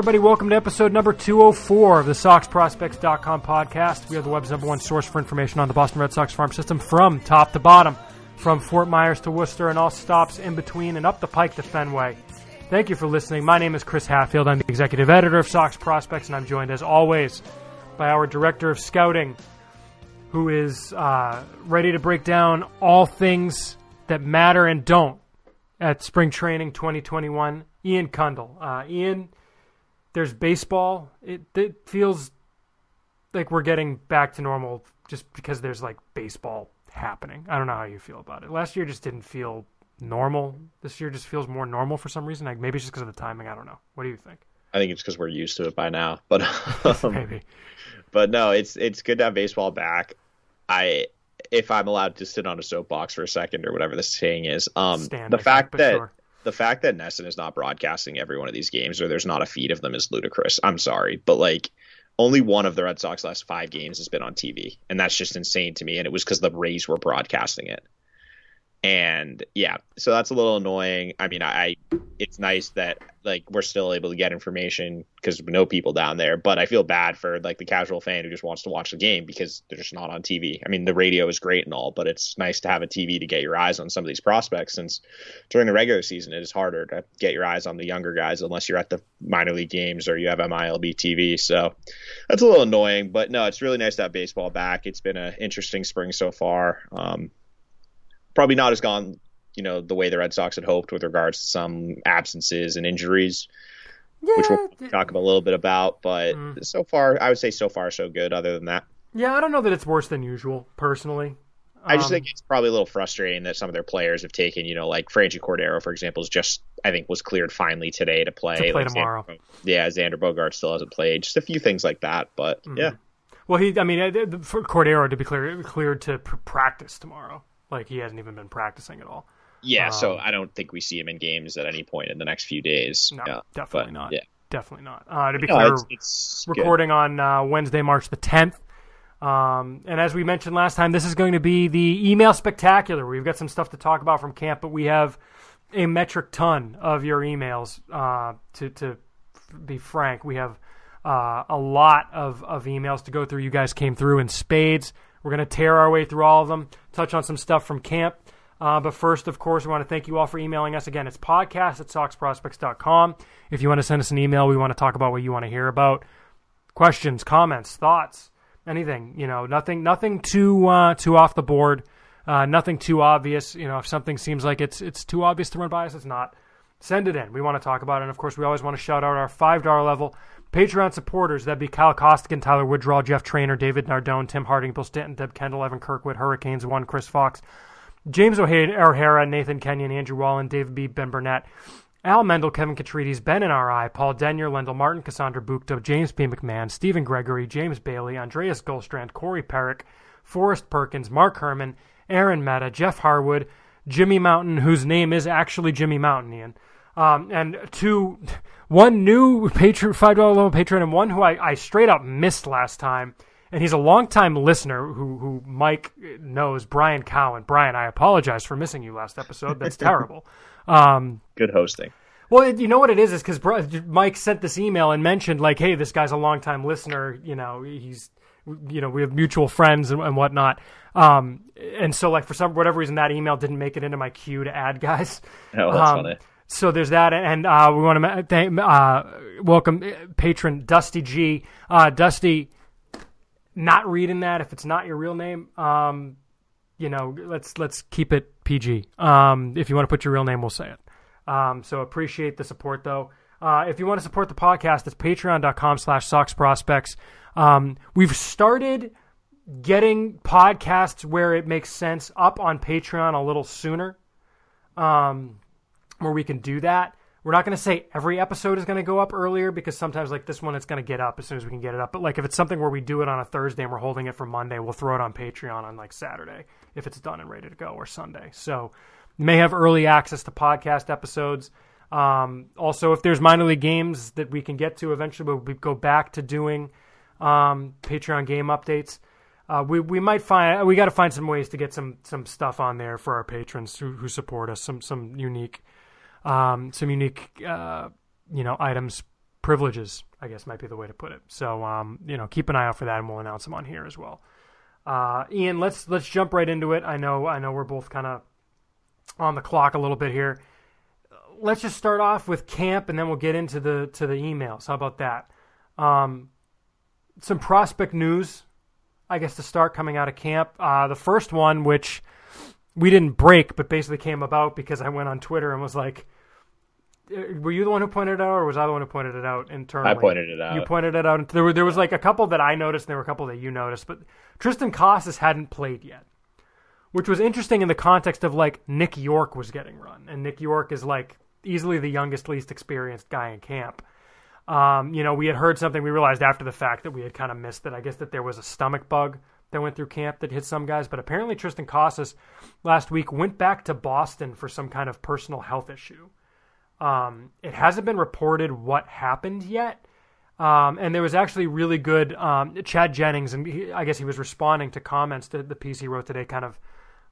everybody. Welcome to episode number 204 of the SoxProspects.com podcast. We are the web's number one source for information on the Boston Red Sox farm system from top to bottom, from Fort Myers to Worcester and all stops in between and up the pike to Fenway. Thank you for listening. My name is Chris Hatfield. I'm the executive editor of Sox Prospects, and I'm joined, as always, by our director of scouting, who is ready to break down all things that matter and don't at Spring Training 2021, Ian Kundle. Ian, there's baseball. It feels like we're getting back to normal just because there's, like, baseball happening. I don't know how you feel about it. Last year just didn't feel normal. This year just feels more normal for some reason. Like, maybe it's just because of the timing. I don't know. What do you think? I think it's because we're used to it by now. But maybe. But no, it's good to have baseball back. If I'm allowed to sit on a soapbox for a second or whatever the saying is, the fact that NESN is not broadcasting every one of these games, or there's not a feed of them, is ludicrous. I'm sorry, but like, only one of the Red Sox last 5 games has been on TV, and that's just insane to me. And it was because the Rays were broadcasting it. And yeah, so that's a little annoying. I mean, it's nice that, like, we're still able to get information because we know people down there, but I feel bad for, like, the casual fan who just wants to watch the game because they're just not on TV. I mean, the radio is great and all, but it's nice to have a TV to get your eyes on some of these prospects, since during the regular season it is harder to get your eyes on the younger guys unless you're at the minor league games or you have MILB TV. So that's a little annoying, but no, it's really nice to have baseball back. It's been an interesting spring so far. Probably not as gone, the way the Red Sox had hoped with regards to some absences and injuries, which we'll talk a little bit about. But so far, I would say so far so good. Other than that, yeah, I don't know that it's worse than usual, personally. I just think it's probably a little frustrating that some of their players have taken, like Franchi Cordero, for example, was cleared finally today to play. Tomorrow. Xander Bogaerts still hasn't played. Just a few things like that, but yeah. Well, for Cordero to be cleared to practice tomorrow. Like, he hasn't even been practicing at all. Yeah, so I don't think we see him in games at any point in the next few days. No, definitely not. Yeah. Definitely not. To be clear, it's recording on Wednesday, March the 10th. And as we mentioned last time, this is going to be the email spectacular. We've got some stuff to talk about from camp, but we have a metric ton of your emails. To be frank, we have a lot of emails to go through. You guys came through in spades. We're going to tear our way through all of them, touch on some stuff from camp. But first, of course, we want to thank you all for emailing us. Again, it's podcast@soxprospects.com. If you want to send us an email, we want to talk about what you want to hear about. Questions, comments, thoughts, anything. Nothing too off the board, nothing too obvious. If something seems like it's too obvious to run by us, it's not. Send it in. We want to talk about it. And, of course, we always want to shout out our $5 level Patreon supporters. That'd be Kyle Costigan, Tyler Woodrow, Jeff Trainer, David Nardone, Tim Harding, Bill Stanton, Deb Kendall, Evan Kirkwood, Hurricanes 1, Chris Fox, James O'Hara, Nathan Kenyon, Andrew Wallen, David B., Ben Burnett, Al Mendel, Kevin Catrides, Ben N.R.I., Paul Denyer, Lendl Martin, Cassandra Bukta, James P. McMahon, Stephen Gregory, James Bailey, Andreas Goldstrand, Corey Perrick, Forrest Perkins, Mark Herman, Aaron Meta, Jeff Harwood, Jimmy Mountain, whose name is actually Jimmy Mountain, Ian. And one new $5 level patron, and one who I straight up missed last time, and he's a longtime listener who Mike knows, Bryan Cowan. Bryan, I apologize for missing you last episode. That's terrible. Good hosting. Well, you know what it is because Mike sent this email and mentioned, like, hey, this guy's a longtime listener. He's, we have mutual friends and whatnot. And so, like, for whatever reason, that email didn't make it into my queue to add guys. Oh, that's funny. So there's that, and we want to welcome patron Dusty G. Dusty, not reading that if it's not your real name. Let's keep it PG. If you want to put your real name, we'll say it. So appreciate the support, though. If you want to support the podcast, it's patreon.com/SoxProspects. We've started getting podcasts where it makes sense up on Patreon a little sooner. Where we can do that. We're not going to say every episode is going to go up earlier because sometimes, like this one, it's going to get up as soon as we can get it up. But like if it's something where we do it on a Thursday and we're holding it for Monday, we'll throw it on Patreon on like Saturday if it's done and ready to go, or Sunday. So you may have early access to podcast episodes. Also, if there's minor league games that we can get to eventually, we'll go back to doing Patreon game updates. We got to find some ways to get some stuff on there for our patrons who support us. Some unique items privileges, I guess might be the way to put it. So, keep an eye out for that, and we'll announce them on here as well. Ian, let's jump right into it. I know we're both kind of on the clock a little bit here. Let's just start off with camp, and then we'll get into the emails. How about that? Some prospect news, I guess, to start coming out of camp. The first one, which we didn't break, but basically came about because I went on Twitter and was like, were you the one who pointed it out, or was I the one who pointed it out internally? I pointed it out. You pointed it out. There was like a couple that I noticed, and there were a couple that you noticed, but Tristan Casas hadn't played yet, which was interesting in the context of like Nick Yorke was getting run, and Nick Yorke is like easily the youngest, least experienced guy in camp. We had heard something. We realized after the fact that we had kind of missed it. I guess that there was a stomach bug that went through camp that hit some guys, but apparently Tristan Casas last week went back to Boston for some kind of personal health issue. It hasn't been reported what happened yet. And there was actually really good Chad Jennings, and I guess he was responding to comments to the piece he wrote today, kind of,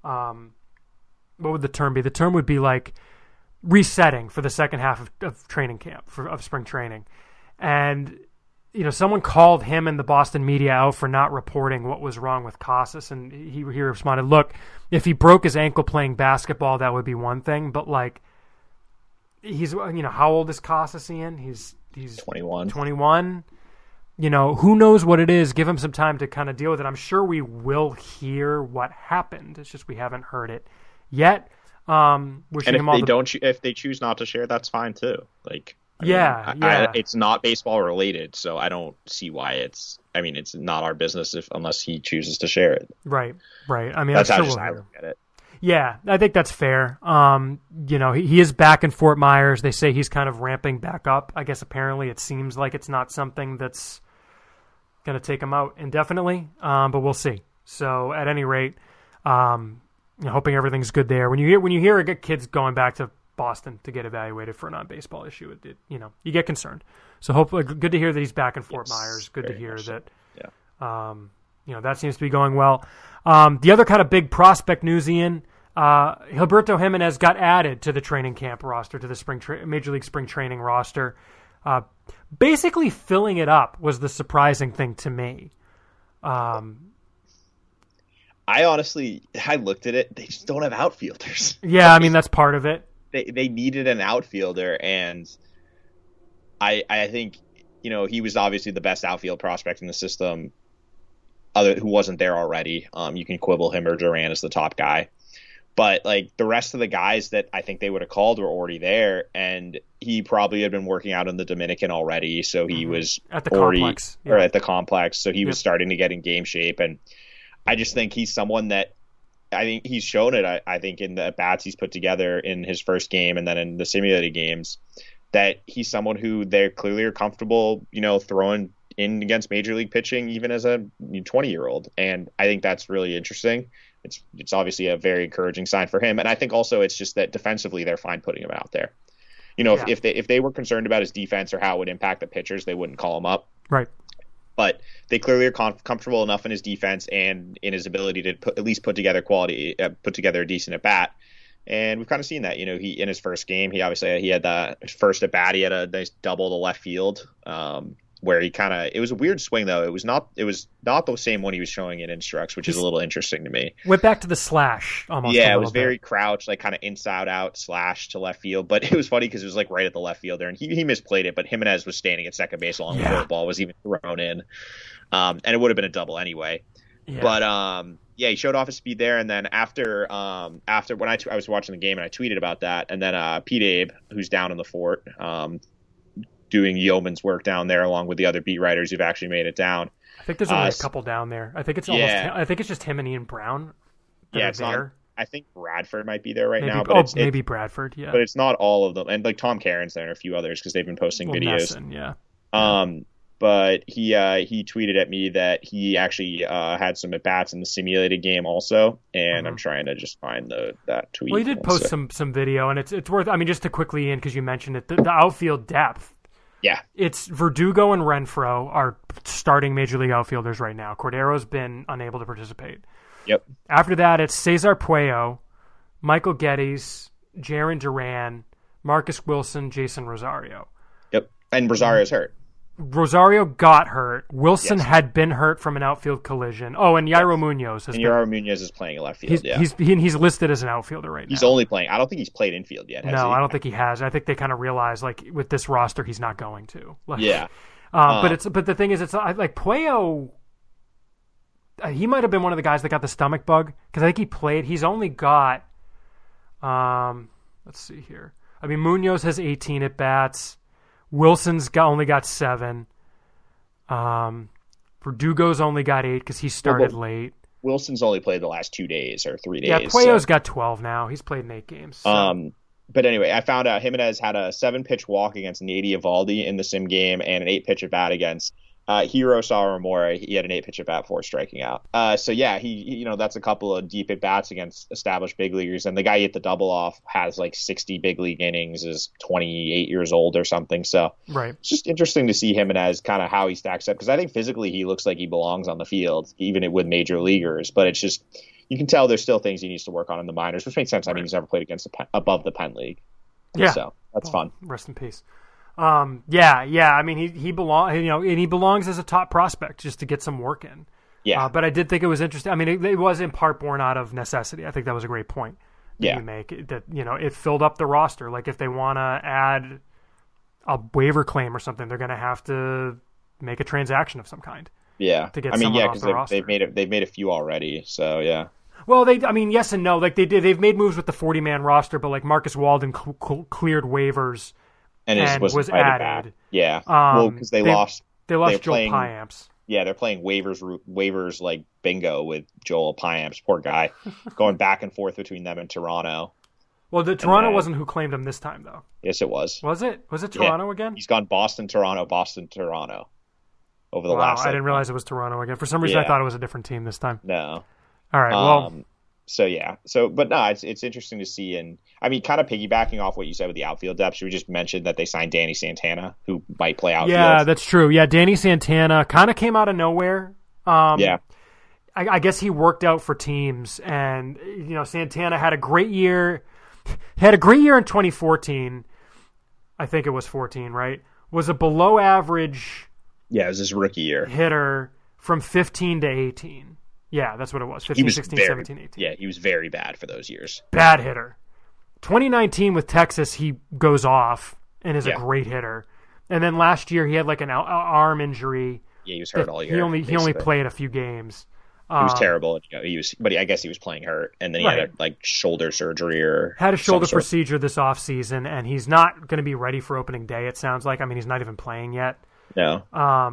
what would the term be? The term would be like resetting for the second half of training camp, of spring training. And, someone called him and the Boston media out for not reporting what was wrong with Casas, and he responded, look, if he broke his ankle playing basketball, that would be one thing, but like, he's, how old is Casas, Ian? He's 21. 21. Who knows what it is? Give him some time to kind of deal with it. I'm sure we will hear what happened. It's just we haven't heard it yet. Wishing him all if they choose not to share, that's fine too. Like, it's not baseball related, so I don't see why it's not our business unless he chooses to share it. Right. I mean, that's I'm how sure I look at it. Yeah, I think that's fair. He is back in Fort Myers. They say he's kind of ramping back up. I guess apparently it seems like it's not something that's going to take him out indefinitely, but we'll see. So at any rate, hoping everything's good there. When you hear a kid's going back to Boston to get evaluated for a non-baseball issue, you get concerned. So hopefully, good to hear that he's back in Fort Myers. Good to hear that. Yeah. That seems to be going well. The other kind of big prospect news, Ian. Gilberto Jimenez got added to the training camp roster, to the Major League spring training roster. Basically filling it up was the surprising thing to me. I looked at it. They just don't have outfielders. Yeah, I mean, that's part of it. They needed an outfielder, and I think, he was obviously the best outfield prospect in the system, who wasn't there already. You can quibble him or Duran as the top guy. But like the rest of the guys that I think they would have called were already there, and he probably had been working out in the Dominican already, so he was at the complex. Or at the complex, so he was starting to get in game shape. And I just think he's someone that I think he's shown it. I think in the bats he's put together in his first game and then in the simulated games, that he's someone who they're clearly are comfortable, throwing in against major league pitching, even as a 20-year-old. And I think that's really interesting. It's obviously a very encouraging sign for him. And I think also it's just that defensively they're fine putting him out there. If they were concerned about his defense or how it would impact the pitchers, they wouldn't call him up. Right. But they clearly are comfortable enough in his defense and in his ability to at least put together a decent at bat. And we've kind of seen that. He in his first game, he had his first at bat. He had a nice double to left field, where it was a weird swing though. It was not the same one he was showing in Instructs, which is a little interesting to me. Went back to the slash almost. Yeah, it was very crouched, like kind of inside out slash to left field. But it was funny because it was like right at the left fielder, and he misplayed it. But Jimenez was standing at second base long before the ball was even thrown in, and it would have been a double anyway. Yeah. But he showed off his speed there, and then after when I was watching the game and I tweeted about that, and then Pete Abe, who's down in the fort, doing yeoman's work down there along with the other beat writers who've actually made it down. I think there's only a couple down there. I think it's I think it's just him and Ian Brown. It's there. I think Bradford might be there now, but maybe Bradford. Yeah, but it's not all of them. And like Tom Caron's there and a few others because they've been posting videos. Nesson, But he tweeted at me that he actually had some at bats in the simulated game also, and I'm trying to just find that tweet. Well, he did post some video, and it's worth. I mean, just to quickly in because you mentioned it, the outfield depth. Yeah, it's Verdugo and Renfroe are starting major league outfielders right now. Cordero's been unable to participate. Yep. After that, it's Cesar Puello, Michael Geddes, Jarren Duran, Marcus Wilson, Jason Rosario. Yep. And Rosario's hurt. Rosario got hurt. Wilson Yes. had been hurt from an outfield collision. Oh, and Yairo Munoz has Yairo Munoz is playing in left field. He's listed as an outfielder right now. He's only playing. I don't think he's played infield yet. No, I don't think he has. I think they kind of realize like with this roster he's not going to. Like, yeah. But the thing is, it's like Puello. He might have been one of the guys that got the stomach bug because I think he played. He's only got. Let's see here. I mean, Munoz has 18 at bats. Wilson's only got 7. Verdugo's only got 8 because he started late. Wilson's only played the last 2 days or 3 days. Yeah, Puello's got 12 now. He's played in 8 games. So. But anyway, I found out Jimenez had a 7-pitch walk against Nady Eovaldi in the sim game and an 8-pitch at bat against Hiro Sawamura. He had an 8-pitch at bat before striking out. So yeah, he that's a couple of deep at bats against established big leaguers. And the guy he hit the double off has like 60 big league innings, is 28 years old or something. So right. It's just interesting to see Jimenez kind of how he stacks up because I think physically he looks like he belongs on the field, even with major leaguers. But it's just you can tell there's still things he needs to work on in the minors, which makes sense. I mean, he's never played against above the Penn League. Yeah, so that's fun. Rest in peace. Yeah. I mean, he belongs. And he belongs as a top prospect just to get some work in. Yeah. But I did think it was interesting. I mean, it was in part born out of necessity. I think that was a great point that you make. That it filled up the roster. Like if they want to add a waiver claim or something, they're going to have to make a transaction of some kind. Yeah. To get someone off the roster. They've made a few already. So yeah. Well, yes and no. Like they've made moves with the 40-man roster, but like Marcus Walden cleared waivers and was added. Back. Yeah, because they lost Joel Payamps. Yeah, they're playing waivers like bingo with Joel Payamps. Poor guy, going back and forth between them and Toronto. Well, Toronto wasn't who claimed him this time, though. Yes, it was. Was it? Was it Toronto again? He's gone Boston, Toronto over the last. I didn't realize it was Toronto again. For some reason, I thought it was a different team this time. No. All right. Well. So yeah. But no, it's interesting to see, and I mean, kind of piggybacking off what you said with the outfield depth. Should we just mention that they signed Danny Santana, who might play outfield? Yeah, that's true. Yeah, Danny Santana kind of came out of nowhere. I guess he worked out for teams, and Santana had a great year. Had a great year in 2014. I think it was 14, right? Was a below average. Yeah, it was his rookie year. Hitter from 15 to 18. Yeah, that's what it was. 15, 16, 17, 18. Yeah, he was very bad for those years. Bad hitter. 2019 with Texas, he goes off and is a great hitter. And then last year, he had like an arm injury. Yeah, he was hurt all year. He only played a few games. He was terrible. But I guess he was playing hurt, and then he had a shoulder surgery or had a shoulder procedure this offseason, and he's not going to be ready for opening day. It sounds like. I mean, he's not even playing yet. No.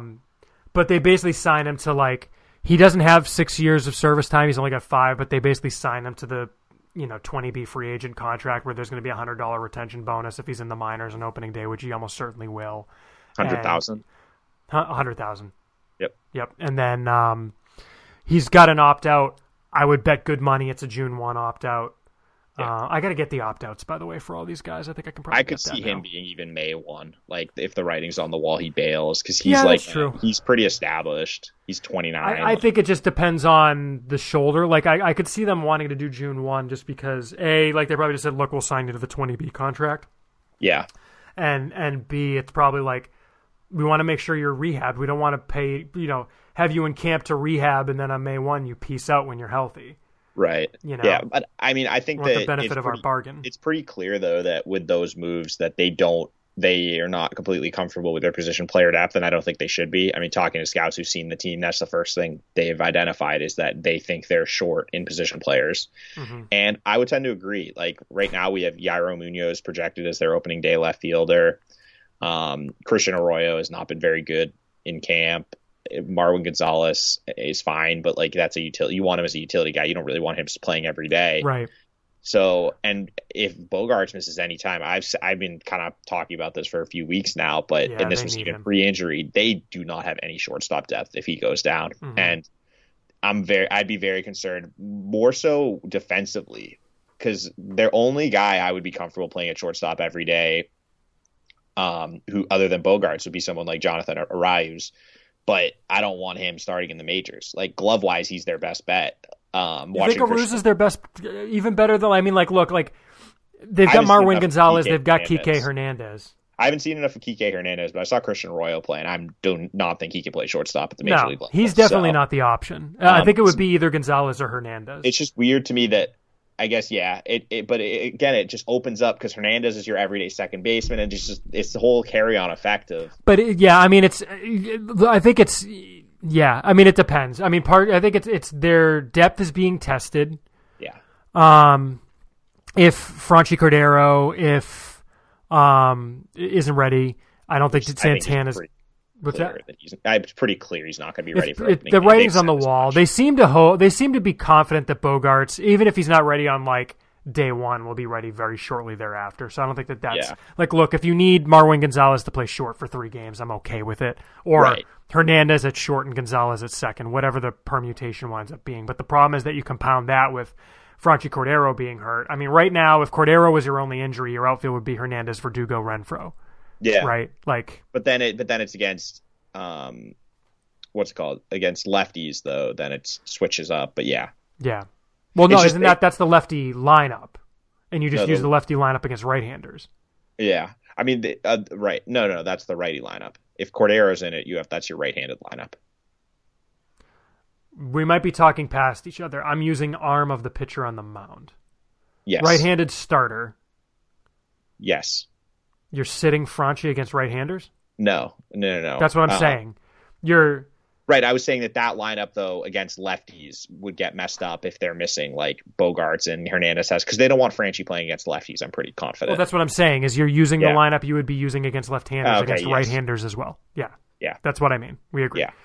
But they basically signed him to like. He doesn't have 6 years of service time. He's only got 5, but they basically signed him to the 20B free agent contract where there's going to be a $100 retention bonus if he's in the minors on opening day, which he almost certainly will. 100,000. 100,000. Yep. And then he's got an opt out. I would bet good money it's a June 1 opt out. Yeah. I got to get the opt outs, by the way, for all these guys. I think I can probably. I could see him being even May 1. Like if the writing's on the wall, he bails because he's he's pretty established. He's 29. I think it just depends on the shoulder. Like I could see them wanting to do June 1 just because like they probably just said, look, we'll sign you to the 20B contract. Yeah. And B, it's probably like we want to make sure you're rehabbed. We don't want to pay have you in camp to rehab and then on May 1 you peace out when you're healthy. Right. Yeah, but I mean, I think that the benefit of our bargain. It's pretty clear though that with those moves that they are not completely comfortable with their position player depth, and I don't think they should be. I mean, talking to scouts who've seen the team, that's the first thing they've identified is that they think they're short in position players. Mm-hmm. And I would tend to agree. Like right now we have Yairo Munoz projected as their opening day left fielder. Christian Arroyo has not been very good in camp. Marwin Gonzalez is fine, but like that's a utility. You want him as a utility guy. You don't really want him just playing every day. Right. So, and if Bogaerts misses any time, I've been kind of talking about this for a few weeks now, but and this was even pre-injury, they do not have any shortstop depth if he goes down. Mm-hmm. And I'd be very concerned, more so defensively, because their only guy I would be comfortable playing at shortstop every day, who other than Bogaerts would be someone like Jonathan Arauz. But I don't want him starting in the majors. Like glove wise, he's their best bet. You think Arauz is their best, even better than look, like they've got Marwin Gonzalez, they've got Kike Hernandez. I haven't seen enough of Kike Hernandez, but I saw Christian Arroyo play, and I do not think he can play shortstop at the major league level. He's definitely not the option. I think it would be either Gonzalez or Hernandez. It's just weird to me that, I guess, yeah. Again, it just opens up because Hernandez is your everyday second baseman, and it's the whole carry-on effect of. But I mean, it depends. I mean, I think it's their depth is being tested. Yeah. If Franchi Cordero isn't ready, I don't think Santana's. What's that? It's pretty clear he's not going to be ready for the writing's on the wall. They seem to be confident that Bogaerts, even if he's not ready on like day one, will be ready very shortly thereafter. So I don't think that's like, look, if you need Marwin Gonzalez to play short for 3 games, I'm okay with it. Or Hernandez at short and Gonzalez at second, whatever the permutation winds up being. But the problem is that you compound that with Franchi Cordero being hurt. I mean, right now, if Cordero was your only injury, your outfield would be Hernandez, Verdugo, Renfroe. Yeah. Right. Like, but then it's against what's it called? Against lefties though, then it switches up. But yeah. Yeah. Well, no, that's the lefty lineup, and you just use the lefty lineup against right-handers. Yeah. I mean, right. No, that's the righty lineup. If Cordero's in it, that's your right-handed lineup. We might be talking past each other. I'm using arm of the pitcher on the mound. Yes. Right-handed starter. Yes. You're sitting Franchi against right-handers? No. That's what I'm saying. You're right. I was saying that lineup, though, against lefties would get messed up if they're missing like Bogaerts and Hernandez because they don't want Franchi playing against lefties. I'm pretty confident. Well, that's what I'm saying. Is you're using the lineup you would be using against left-handers against right-handers as well. Yeah. Yeah. That's what I mean. We agree. Yeah.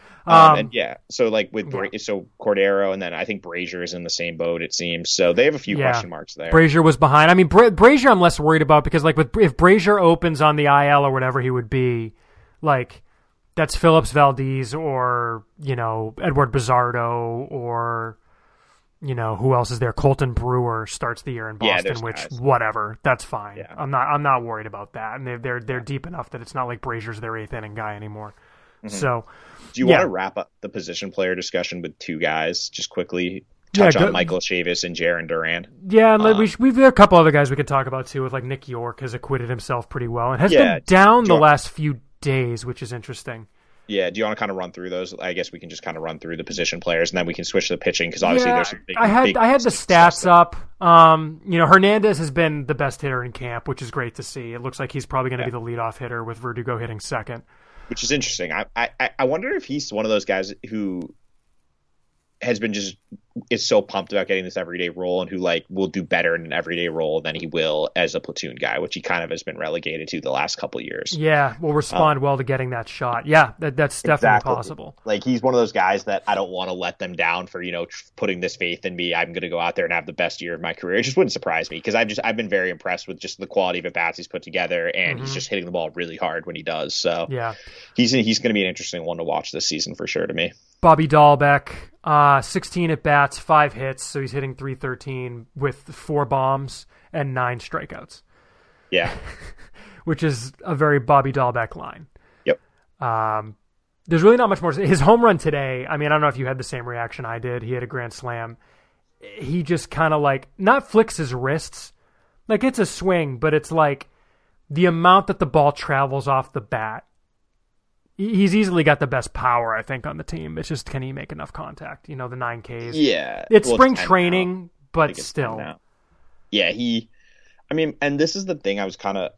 So like so Cordero, and then I think Brazier is in the same boat, it seems. So they have a few question marks there. Brazier was behind. I mean, Brazier I'm less worried about because like if Brazier opens on the IL or whatever he would be, like that's Phillips Valdez or, Eduard Bazardo or, who else is there? Colton Brewer starts the year in Boston, whatever. That's fine. Yeah. I'm not worried about that. And they're deep enough that it's not like Brazier's their 8th inning guy anymore. Mm-hmm. So, do you want to wrap up the position player discussion with 2 guys? Just quickly touch on Michael Chavis and Jarren Duran. Yeah, and we've got a couple other guys we could talk about too. With like Nick Yorke has acquitted himself pretty well and has been down the last few days, which is interesting. Yeah, do you want to kind of run through those? I guess we can just kind of run through the position players, and then we can switch to the pitching because obviously there's some big. I had the stats up. Hernandez has been the best hitter in camp, which is great to see. It looks like he's probably going to be the leadoff hitter with Verdugo hitting second. Which is interesting. I wonder if he's one of those guys who has been is so pumped about getting this everyday role and who like will do better in an everyday role than he will as a platoon guy, which he kind of has been relegated to the last couple of years. Yeah, will respond well to getting that shot. Yeah, that's definitely possible. Like he's one of those guys that I don't want to let them down for, putting this faith in me. I'm going to go out there and have the best year of my career. It just wouldn't surprise me because I've been very impressed with just the quality of at-bats he's put together, and he's just hitting the ball really hard when he does. So yeah, he's going to be an interesting one to watch this season for sure to me. Bobby Dalbec, 16 at-bats, 5 hits, so he's hitting .313 with 4 bombs and 9 strikeouts. Yeah. Which is a very Bobby Dalbec line. Yep. There's really not much more. His home run today, I mean, I don't know if you had the same reaction I did. He had a grand slam. He just kind of like, not flicks his wrists. Like, it's a swing, but it's like the amount that the ball travels off the bat. He's easily got the best power, I think, on the team. It's just, can he make enough contact? The 9 Ks. Yeah. It's spring training, but still. Yeah, and this is the thing I was kind of...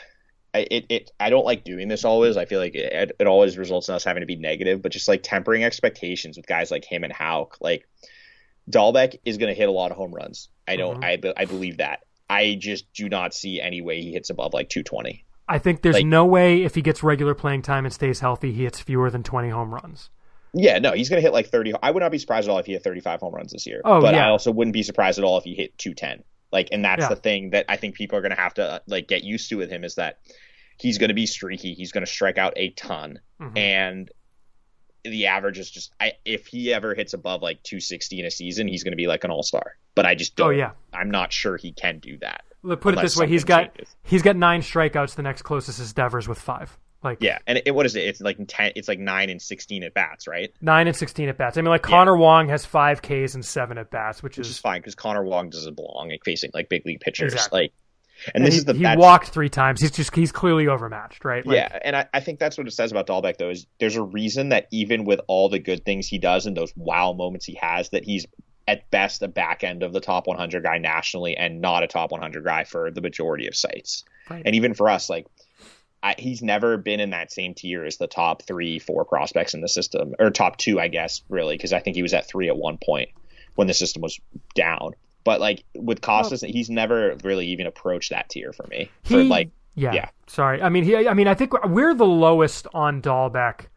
I don't like doing this always. I feel like it always results in us having to be negative, but just like tempering expectations with guys like him and Houck. Like, Dalbec is going to hit a lot of home runs. I believe that. I just do not see any way he hits above like 220. I think there's no way if he gets regular playing time and stays healthy, he hits fewer than 20 home runs. Yeah, no, he's going to hit like 30. I would not be surprised at all if he hit 35 home runs this year. But I also wouldn't be surprised at all if he hit 210. Like, and that's the thing that I think people are going to have to like get used to with him is that he's going to be streaky. He's going to strike out a ton. Mm-hmm. And the average is just, if he ever hits above like 260 in a season, he's going to be like an all-star. But I just don't. I'm not sure he can do that. Put it this way: he's got 9 strikeouts. The next closest is Devers with 5. Like, yeah, and what is it? It's like 10. It's like 9 and 16 at bats, right? 9 and 16 at bats. I mean, like Connor Wong has 5 Ks and 7 at bats, which is fine because Connor Wong doesn't belong like facing like big league pitchers. Exactly. Like, And he walked 3 times. He's clearly overmatched, right? Yeah, and I think that's what it says about Dalbec, though, is there's a reason that even with all the good things he does and those wow moments he has, that he's at best a back end of the top 100 guy nationally and not a top 100 guy for the majority of sites. Right. And even for us, he's never been in that same tier as the top 3-4 prospects in the system, or top 2, I guess, really, because I think he was at 3 at one point when the system was down. But with Casas, he's never really even approached that tier for me. Yeah. Sorry. I mean, I think we're the lowest on Dalbec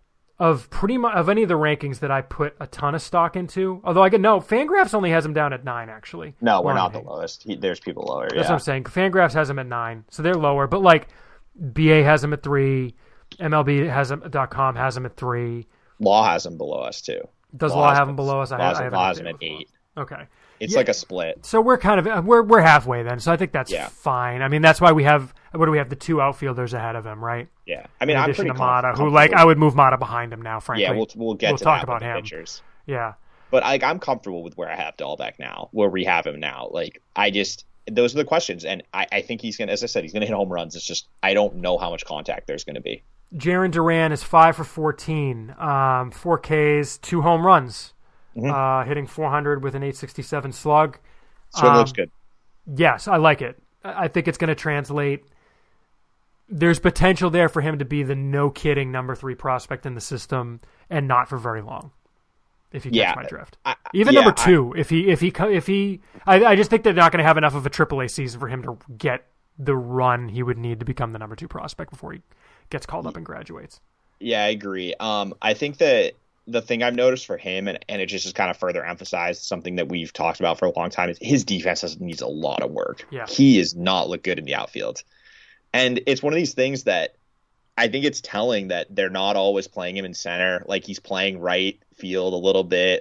of any of the rankings that I put a ton of stock into. Although Fangraphs only has him down at 9, actually. No, we're not the lowest. There's people lower. That's what I'm saying. Fangraphs has him at 9, so they're lower. But BA has him at 3, MLB.com has him at 3. Law has him below us too. Does Law have him below us? Law has him at 8. Okay. It's like a split. So we're kind of we're halfway then. So I think that's fine. I mean, that's why we have the 2 outfielders ahead of him, right? Yeah. I mean, I'm pretty Mata, who I would move Mata behind him now, frankly. Yeah, we'll talk about him. Pitchers. Yeah. But I'm comfortable with where I have Dalbec now, where we have him now. Those are the questions, and I think he's gonna, as I said, he's gonna hit home runs. It's just I don't know how much contact there's gonna be. Jarren Duran is 5 for 14, 4 Ks, 2 home runs. Hitting 400 with an 867 slug. So it looks good. Yes, I like it. I think it's going to translate. There's potential there for him to be the no-kidding number 3 prospect in the system, and not for very long. If you catch my drift, even number 2. If he, I just think they're not going to have enough of a AAA season for him to get the run he would need to become the number 2 prospect before he gets called up and graduates. Yeah, I agree. I think that the thing I've noticed for him, and it just is kind of further emphasized something that we've talked about for a long time, is his defense needs a lot of work. Yeah. He does not look good in the outfield. And it's one of these things that I think it's telling that they're not always playing him in center. He's playing right field a little bit.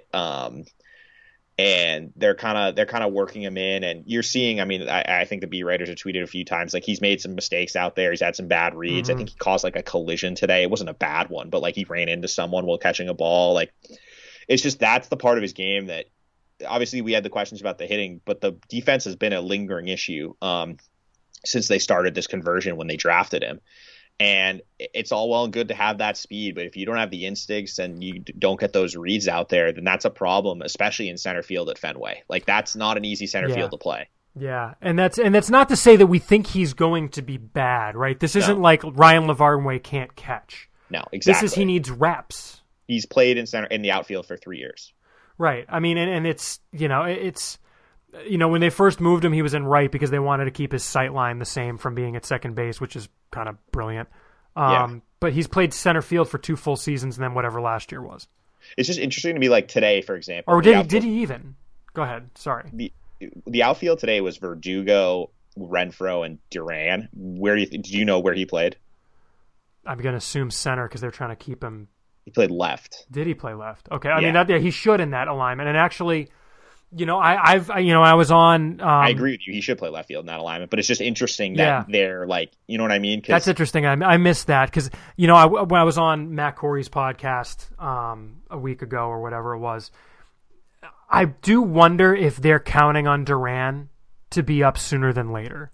And they're kind of working him in, and you're seeing, I mean, I think the beat writers have tweeted a few times, he's made some mistakes out there. He's had some bad reads. I think he caused a collision today. It wasn't a bad one, but he ran into someone while catching a ball. It's just, that's the part of his game that obviously we had the questions about the hitting, but the defense has been a lingering issue since they started this conversion when they drafted him. And it's all well and good to have that speed, but if you don't have the instincts and you don't get those reads out there, then that's a problem, especially in center field at Fenway. That's not an easy center field to play. Yeah, and that's not to say that we think he's going to be bad, right? This isn't like Ryan LaVarnway can't catch. No, exactly. This is he needs reps. He's played in the outfield for 3 years. Right. I mean, and it's when they first moved him, he was in right because they wanted to keep his sight line the same from being at second base, which is kind of brilliant. But he's played center field for 2 full seasons and then whatever last year was. It's just interesting to me, today, for example. Or did he even? Go ahead. Sorry. The outfield today was Verdugo, Renfroe, and Duran. Do you know where he played? I'm going to assume center because they're trying to keep him. He played left. Did he play left? Okay. I mean, he should in that alignment. And actually, I was on. I agree with you. He should play left field in that alignment, but it's just interesting that they're you know what I mean? That's interesting. I missed that because when I was on Matt Corey's podcast a week ago or whatever it was, I do wonder if they're counting on Duran to be up sooner than later.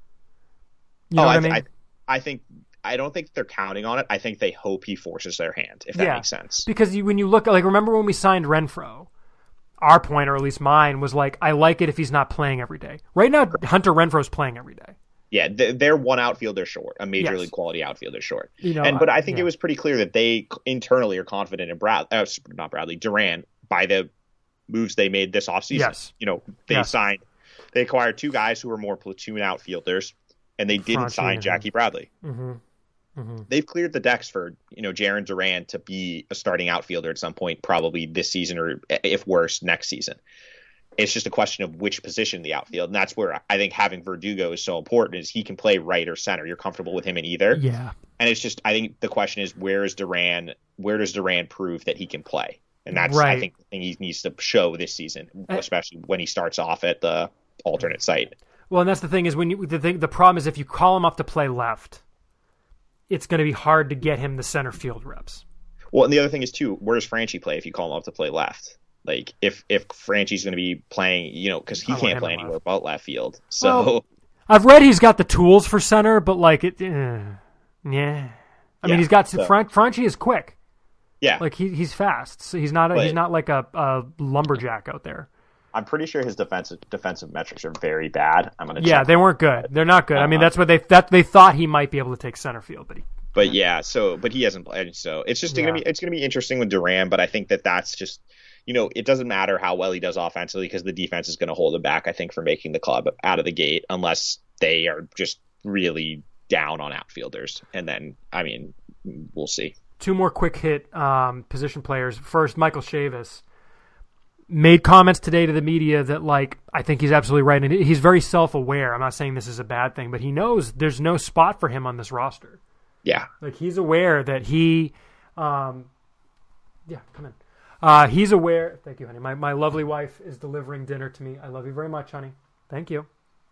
You know what I mean? I don't think they're counting on it. I think they hope he forces their hand, if that makes sense. Because when you look, remember when we signed Renfroe? Our point, or at least mine, was I like it if he's not playing every day. Right now, Hunter Renfroe's playing every day. Yeah, they're one outfielder short, a major league quality outfielder short. But I think it was pretty clear that they internally are confident in Duran by the moves they made this offseason. Yes. They acquired 2 guys who were more platoon outfielders, and they didn't sign Jackie Bradley. Mm-hmm. Mm-hmm. They've cleared the decks for Jarren Duran to be a starting outfielder at some point, probably this season or, if worse, next season. It's just a question of which position in the outfield, and that's where I think having Verdugo is so important. Is he can play right or center. You're comfortable with him in either. Yeah. And it's just, I think the question is where does Duran prove that he can play? And that's right. I think the thing he needs to show this season, especially when he starts off at the alternate site. Well, and that's the thing is the problem is if you call him up to play left, it's going to be hard to get him the center field reps. Well, and the other thing is too, where does Franchi play if you call him up to play left? If Franchi's going to be playing, because he can't play anywhere but left field. So, I've read he's got the tools for center, but like it, yeah. I mean, he's got Franchi is quick. Yeah, like he's fast. So he's not like a lumberjack out there. I'm pretty sure his defensive metrics are very bad. I'm gonna. Yeah, they weren't good. They're not good. I mean, that's what they thought he might be able to take center field, but he. But he hasn't played. So it's just gonna be interesting with Duran. But I think that's just, it doesn't matter how well he does offensively because the defense is going to hold him back. I think for making the club out of the gate unless they are just really down on outfielders, and then I mean we'll see. Two more quick hit position players. First, Michael Chavis made comments today to the media that, like, I think he's absolutely right, and he's very self-aware. I'm not saying this is a bad thing, but he knows there's no spot for him on this roster. Yeah. Like, he's aware that he come in. He's aware. Thank you, honey. My lovely wife is delivering dinner to me. I love you very much, honey. Thank you.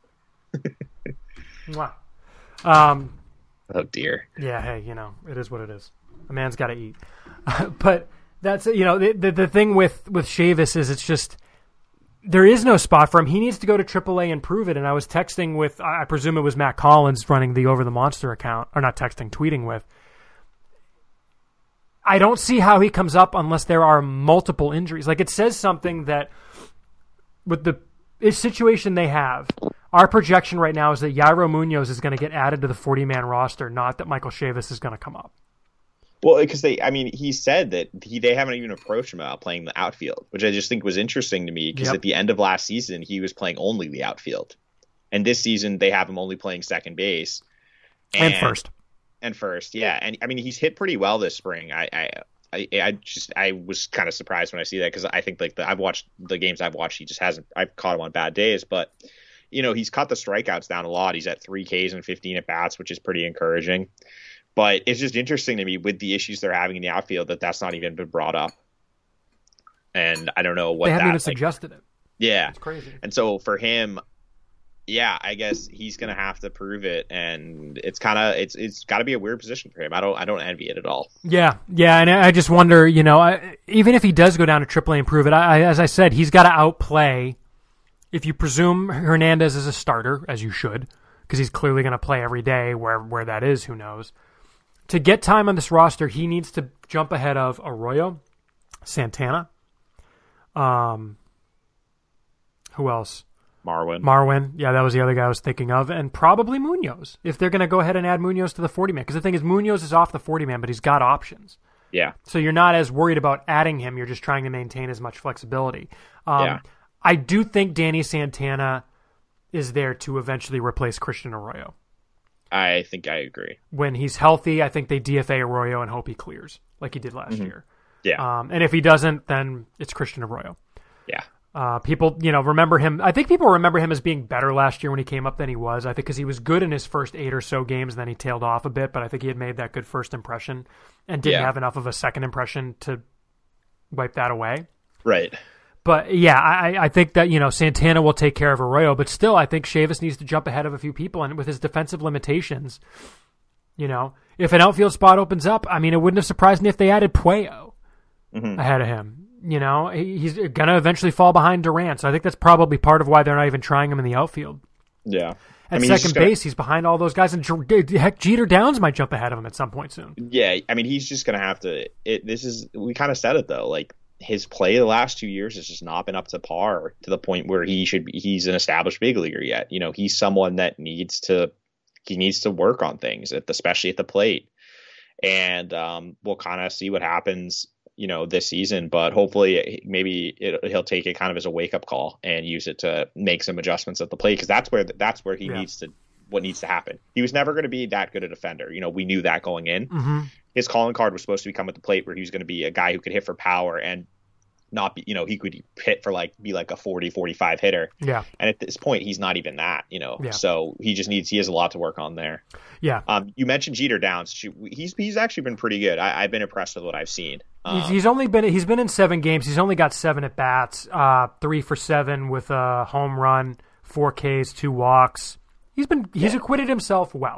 Mwah. Oh, dear. Yeah, hey, it is what it is. A man's got to eat. But that's, the thing with Chavis is it's just there is no spot for him. He needs to go to AAA and prove it. And I was texting with, I presume it was Matt Collins running the Over the Monster account, or not texting, tweeting with. I don't see how he comes up unless there are multiple injuries. Like, it says something that with the situation they have, our projection right now is that Yairo Munoz is going to get added to the 40-man roster, not that Michael Chavis is going to come up. Well, because he said that they haven't even approached him about playing the outfield, which I just think was interesting to me because at the end of last season, he was playing only the outfield. And this season, they have him only playing second base. And first. And first, yeah. And I mean, he's hit pretty well this spring. I was kind of surprised when I see that because I think like I've watched the games I've watched, he just hasn't, I've caught him on bad days, but he's cut the strikeouts down a lot. He's at 3 Ks and 15 at bats, which is pretty encouraging. But it's just interesting to me with the issues they're having in the outfield that's not even been brought up. And I don't know what they haven't even suggested it. Yeah. It's crazy. And so for him, I guess he's going to have to prove it. And it's got to be a weird position for him. I don't envy it at all. Yeah. Yeah. And I just wonder, even if he does go down to AAA and prove it, as I said, he's got to outplay. If you presume Hernandez is a starter, as you should, because he's clearly going to play every day where that is, who knows. To get time on this roster, he needs to jump ahead of Arroyo, Santana. Who else? Marwin. Yeah, that was the other guy I was thinking of. And probably Munoz, if they're going to go ahead and add Munoz to the 40-man. Because the thing is, Munoz is off the 40-man, but he's got options. Yeah. So you're not as worried about adding him. You're just trying to maintain as much flexibility. I do think Danny Santana is there to eventually replace Christian Arroyo. I think I agree. When he's healthy, I think they DFA Arroyo and hope he clears like he did last year. Yeah. And if he doesn't, then it's Christian Arroyo. Yeah. People, remember him. I think people remember him as being better last year when he came up than he was. I think because he was good in his first 8 or so games, then he tailed off a bit. But I think he had made that good first impression and didn't have enough of a second impression to wipe that away. Right. But yeah, I think that, Santana will take care of Arroyo, but still I think Chavis needs to jump ahead of a few people. And with his defensive limitations, if an outfield spot opens up, I mean, it wouldn't have surprised me if they added Puello ahead of him. He's going to eventually fall behind Duran. So I think that's probably part of why they're not even trying him in the outfield. Yeah. At second base, he's behind all those guys. And heck, Jeter Downs might jump ahead of him at some point soon. Yeah. I mean, he's just going to have to, we kind of said it though, like, his play the last 2 years has just not been up to par to the point where he's an established big leaguer yet. He's someone that needs to work on things, especially at the plate. And we'll kind of see what happens, this season. But hopefully, maybe he'll take it kind of as a wake up call and use it to make some adjustments at the plate because that's where he needs to. What needs to happen? He was never going to be that good a defender. We knew that going in. Mm-hmm. His calling card was supposed to become at the plate where he was going to be a guy who could hit for power and not be, he could hit for be like a 40, 45 hitter. Yeah. And at this point, he's not even that, so he has a lot to work on there. Yeah. You mentioned Jeter Downs. He's actually been pretty good. I've been impressed with what I've seen. He's been in 7 games. He's only got 7 at bats, 3 for 7 with a home run, 4 Ks, 2 walks. He's acquitted himself well.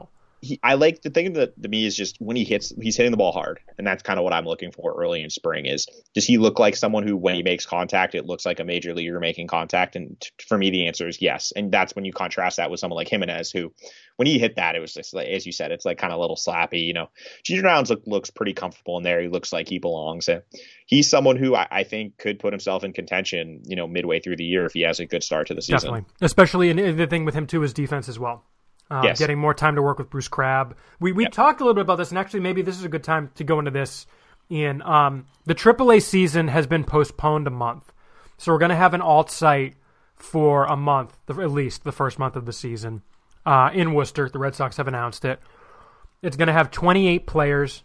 I like the thing that to me is just when he's hitting the ball hard, and that's kind of what I'm looking for early in spring. Is does he look like someone who, when he makes contact, it looks like a major leaguer making contact? And for me, the answer is yes. And that's when you contrast that with someone like Jimenez, who, when he hit that, it was just like, as you said, it's like kind of a little slappy. You know, Jeter Downs looks pretty comfortable in there. He looks like he belongs, and he's someone who I think could put himself in contention, you know, midway through the year if he has a good start to the season. Definitely, especially and the thing with him too is defense as well. Yes. Getting more time to work with Bruce Crabb. We talked a little bit about this, and actually maybe this is a good time to go into this. The AAA season has been postponed a month. So we're going to have an alt site for a month, at least the first month of the season, in Worcester. The Red Sox have announced it. It's going to have 28 players.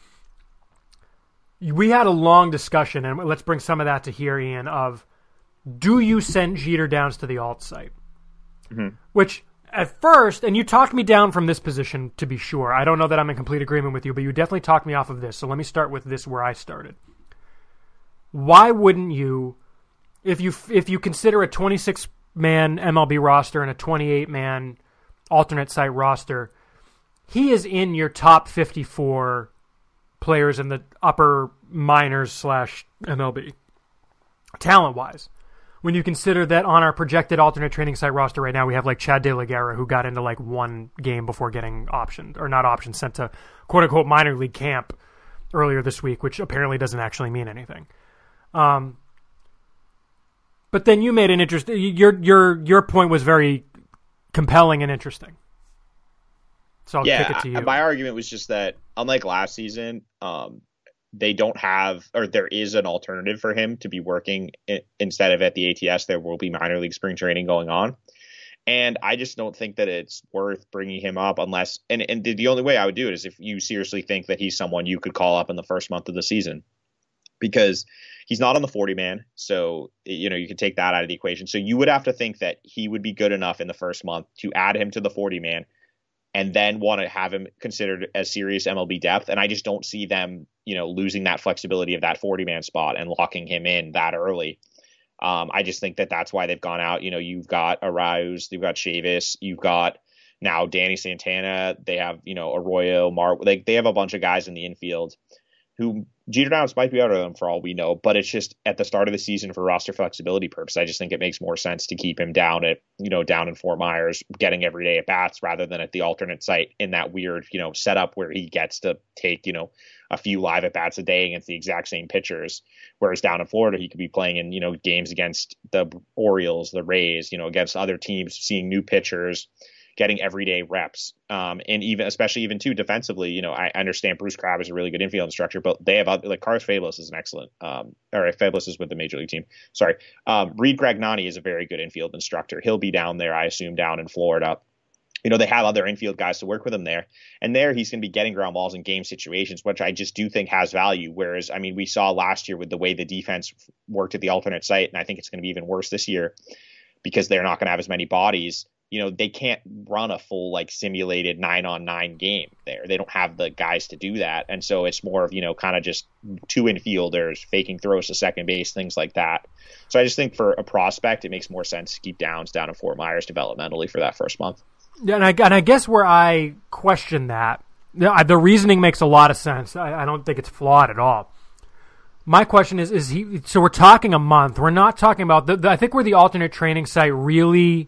We had a long discussion, and let's bring some of that to here, Ian, of do you send Jeter Downs to the alt site? Mm-hmm. Which... At first, and you talked me down from this position, to be sure. I don't know that I'm in complete agreement with you, but you definitely talked me off of this. So let me start with this where I started. Why wouldn't you, if you consider a 26-man MLB roster and a 28-man alternate site roster, he is in your top 54 players in the upper minors / MLB, talent-wise. When you consider that on our projected alternate training site roster right now, we have like Chad De La Guerra, who got into like one game before getting optioned, or not optioned, sent to quote-unquote minor league camp earlier this week, which apparently doesn't actually mean anything. But then you made an interesting... Your point was very compelling and interesting. So I'll kick it to you. My argument was just that, unlike last season... they don't have, or there is an alternative for him to be working instead of at the ATS. There will be minor league spring training going on. And I just don't think that it's worth bringing him up unless, and the only way I would do it is if you seriously think that he's someone you could call up in the first month of the season, because he's not on the 40-man. So, you know, you could take that out of the equation. So you would have to think that he would be good enough in the first month to add him to the 40-man and then want to have him considered as serious MLB depth. And I just don't see them, you know, losing that flexibility of that 40-man spot and locking him in that early. I just think that that's why they've gone out. You know, you've got Arauz, you've got Chavis, you've got now Danny Santana. They have, you know, Arroyo, Mark. They have a bunch of guys in the infield who Jeter Downs might be out of them for all we know, but it's just at the start of the season for roster flexibility purposes. I just think it makes more sense to keep him down in Fort Myers, getting every day at bats rather than at the alternate site in that weird, you know, setup where he gets to take, you know, a few live at bats a day against the exact same pitchers. Whereas down in Florida, he could be playing in, you know, games against the Orioles, the Rays, you know, against other teams, seeing new pitchers, getting everyday reps. And especially even defensively, you know, I understand Bruce Crabb is a really good infield instructor, but they have like Carlos Fabulous is an excellent, or Fabulous is with the major league team. Sorry. Reed Gragnani is a very good infield instructor. He'll be down there, I assume, down in Florida. You know, they have other infield guys to work with him there. And there he's going to be getting ground balls in game situations, which I just do think has value. Whereas, I mean, we saw last year with the way the defense worked at the alternate site, and I think it's going to be even worse this year because they're not going to have as many bodies. You know, they can't run a full like simulated 9-on-9 game there. They don't have the guys to do that. And so it's more of, you know, kind of just two infielders faking throws to second base, things like that. So I just think for a prospect, it makes more sense to keep Downs down in Fort Myers developmentally for that first month. Yeah, and I guess where I question that, the reasoning makes a lot of sense. I don't think it's flawed at all. My question is he, so we're talking a month. We're not talking about, I think where the alternate training site really,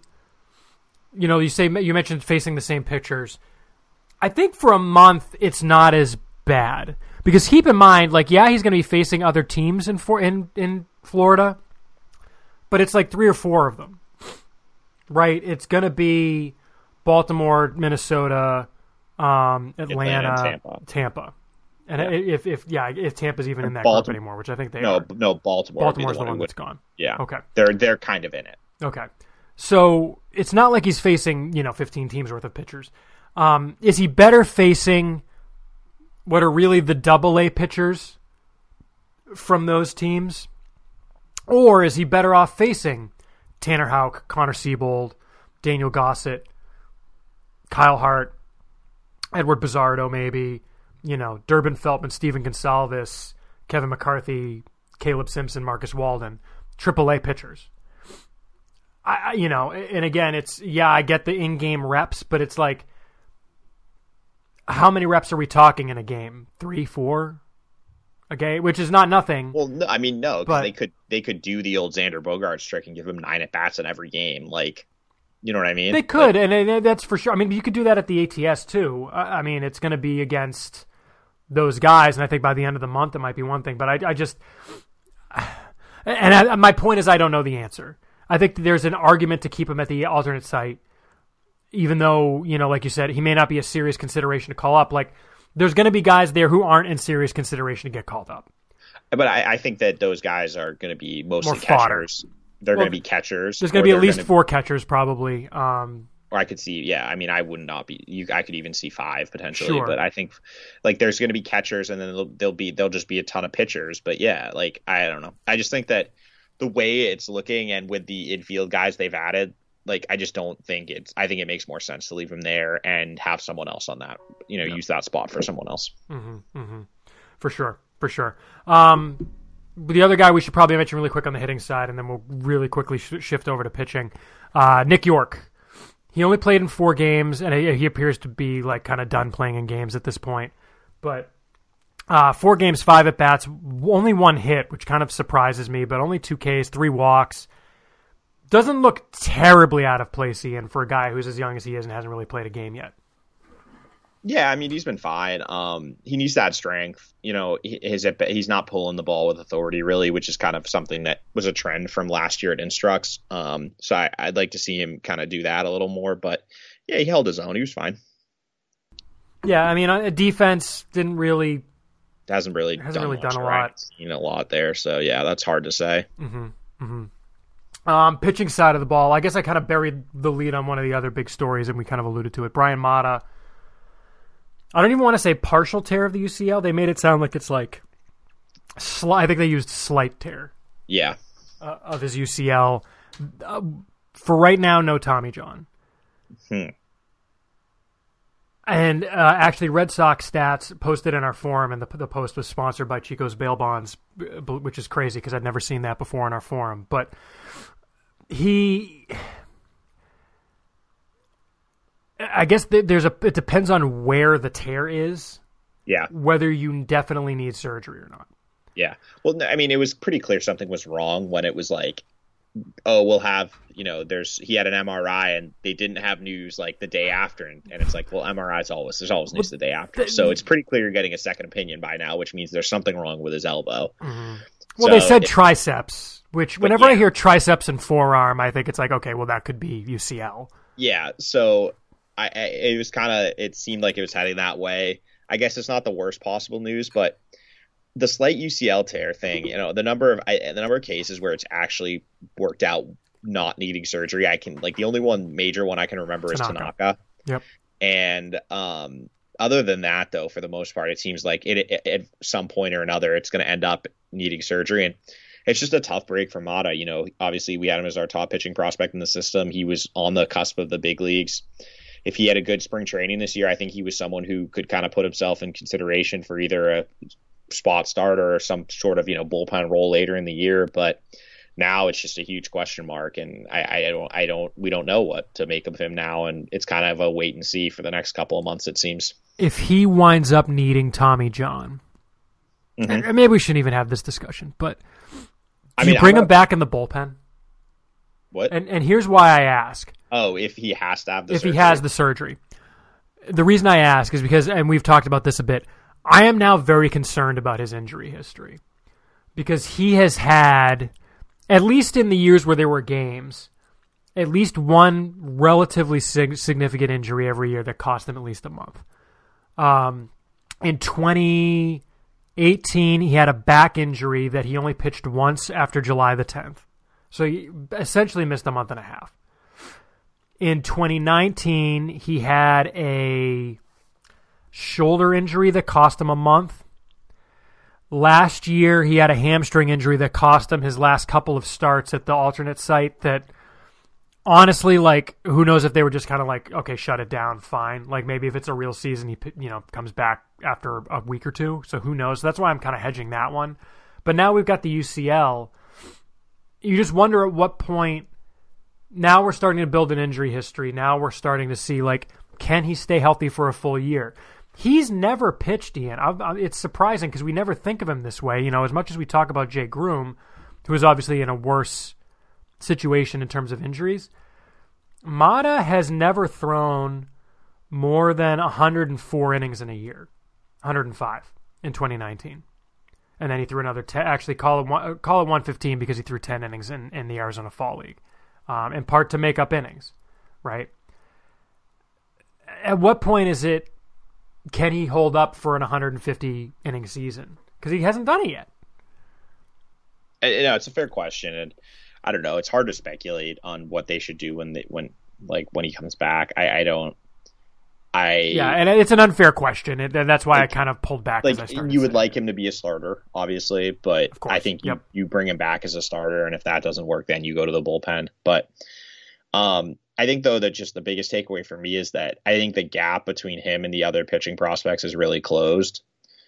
you know, you mentioned facing the same pitchers. I think for a month it's not as bad because keep in mind, like, yeah, he's going to be facing other teams in Florida, but it's like 3 or 4 of them, right? It's going to be Baltimore, Minnesota, Atlanta, Tampa. And if Tampa's even in that group anymore, which I think they are. No, Baltimore's the one that's gone. Yeah. Okay. They're kind of in it. Okay. So it's not like he's facing, you know, 15 teams worth of pitchers. Is he better facing what are really the AA pitchers from those teams? Or is he better off facing Tanner Houck, Connor Seabold, Daniel Gossett, Kyle Hart, Edward Bazardo maybe, you know, Durbin, Feltman, Steven Gonsalves, Kevin McCarthy, Caleb Simpson, Marcus Walden, AAA pitchers. You know, and again, it's, yeah, I get the in-game reps, but it's like, how many reps are we talking in a game? 3, 4? Okay, which is not nothing. Well, no, I mean, no, because they could do the old Xander Bogaerts trick and give him 9 at-bats in every game. Like, you know what I mean? They could, and that's for sure. I mean, you could do that at the ATS, too. I mean, it's going to be against those guys, and I think by the end of the month it might be one thing. But I just... And my point is I don't know the answer. I think there's an argument to keep him at the alternate site, even though, like you said, he may not be a serious consideration to call up. Like, there's going to be guys there who aren't in serious consideration to get called up. But I think that those guys are going to be mostly catchers. They're going to be catchers. There's going to be at least 4 catchers, probably. Or I could see, I mean, I would not be. I could even see 5 potentially. Sure. But I think, like, there's going to be catchers, and then they'll just be a ton of pitchers. But yeah, like, I don't know. I just think that the way it's looking, and with the infield guys they've added, like, I just don't think I think it makes more sense to leave him there and have someone else on that. Use that spot for someone else. For sure. The other guy we should probably mention really quick on the hitting side, and then we'll really quickly shift over to pitching. Nick Yorke. He only played in 4 games, and he appears to be like kind of done playing in games at this point. But 4 games, 5 at-bats, only 1 hit, which kind of surprises me, but only 2 Ks, 3 walks. Doesn't look terribly out of place, Ian, for a guy who's as young as he is and hasn't really played a game yet. Yeah, I mean, he's been fine. He needs that strength. He's not pulling the ball with authority, really, which is kind of something that was a trend from last year at Instructs. So I'd like to see him kind of do that a little more. But, yeah, he held his own. He was fine. Yeah, I mean, defense didn't really... Hasn't really done a lot. Seen a lot there. So, yeah, that's hard to say. Pitching side of the ball, I guess I kind of buried the lead on one of the other big stories, and we kind of alluded to it. Bryan Mata... I don't even want to say partial tear of the UCL. They made it sound like it's like, I think they used slight tear. Yeah. Of his UCL. For right now, no Tommy John. And actually, Red Sox Stats posted in our forum, and the post was sponsored by Chico's Bail Bonds, which is crazy because I'd never seen that before in our forum. But I guess it depends on where the tear is. Yeah. Whether you definitely need surgery or not. Yeah. Well, I mean, it was pretty clear something was wrong when it was like, oh, we'll have, he had an MRI and they didn't have news like the day after. And it's like, well, there's always news the day after. So it's pretty clear you're getting a second opinion by now, which means there's something wrong with his elbow. Mm-hmm. Well, they said triceps, which whenever I hear triceps and forearm, I think it's like, okay, well, that could be UCL. Yeah. So it seemed like it was heading that way. I guess it's not the worst possible news, but the slight UCL tear thing, the number of cases where it's actually worked out not needing surgery, the only major one I can remember is Tanaka. Yep. And other than that, though, for the most part, it seems like at some point or another, it's going to end up needing surgery. And it's just a tough break for Mata. Obviously we had him as our top pitching prospect in the system. He was on the cusp of the big leagues. If he had a good spring training this year, I think he was someone who could kind of put himself in consideration for either a spot starter or some sort of, bullpen role later in the year. But now it's just a huge question mark, and we don't know what to make of him now, and it's kind of a wait and see for the next couple of months, it seems. If he winds up needing Tommy John, and maybe we shouldn't even have this discussion, but do you bring him back in the bullpen? What? And here's why I ask. Oh, if he has to have the surgery. If he has the surgery. The reason I ask is because, and we've talked about this a bit, I am now very concerned about his injury history. Because he has had, at least in the years where there were games, at least one relatively significant injury every year that cost him at least a month. In 2018, he had a back injury that he only pitched once after July the 10th. So he essentially missed a month and a half. In 2019, he had a shoulder injury that cost him a month. Last year, he had a hamstring injury that cost him his last couple of starts at the alternate site that, honestly, who knows if they were just kind of like, okay, shut it down, fine. Maybe if it's a real season, he comes back after a week or two. So who knows? So that's why I'm kind of hedging that one. But now we've got the UCL. You just wonder at what point, now we're starting to build an injury history. Now we're starting to see, can he stay healthy for a full year? He's never pitched, Ian. It's surprising because we never think of him this way. As much as we talk about Jay Groome, who is obviously in a worse situation in terms of injuries, Mata has never thrown more than 104 innings in a year, 105 in 2019. And then he threw another 10, actually call it 115 because he threw 10 innings in the Arizona Fall League, in part to make up innings, right? At what point can he hold up for an 150 inning season? Because he hasn't done it yet. It's a fair question, and I don't know. It's hard to speculate on what they should do when he comes back. And it's an unfair question, and that's why I kind of pulled back. You would like him to be a starter, obviously, but I think you bring him back as a starter, and if that doesn't work, then you go to the bullpen. But I think, though, that just the biggest takeaway for me is that I think the gap between him and the other pitching prospects is really closed.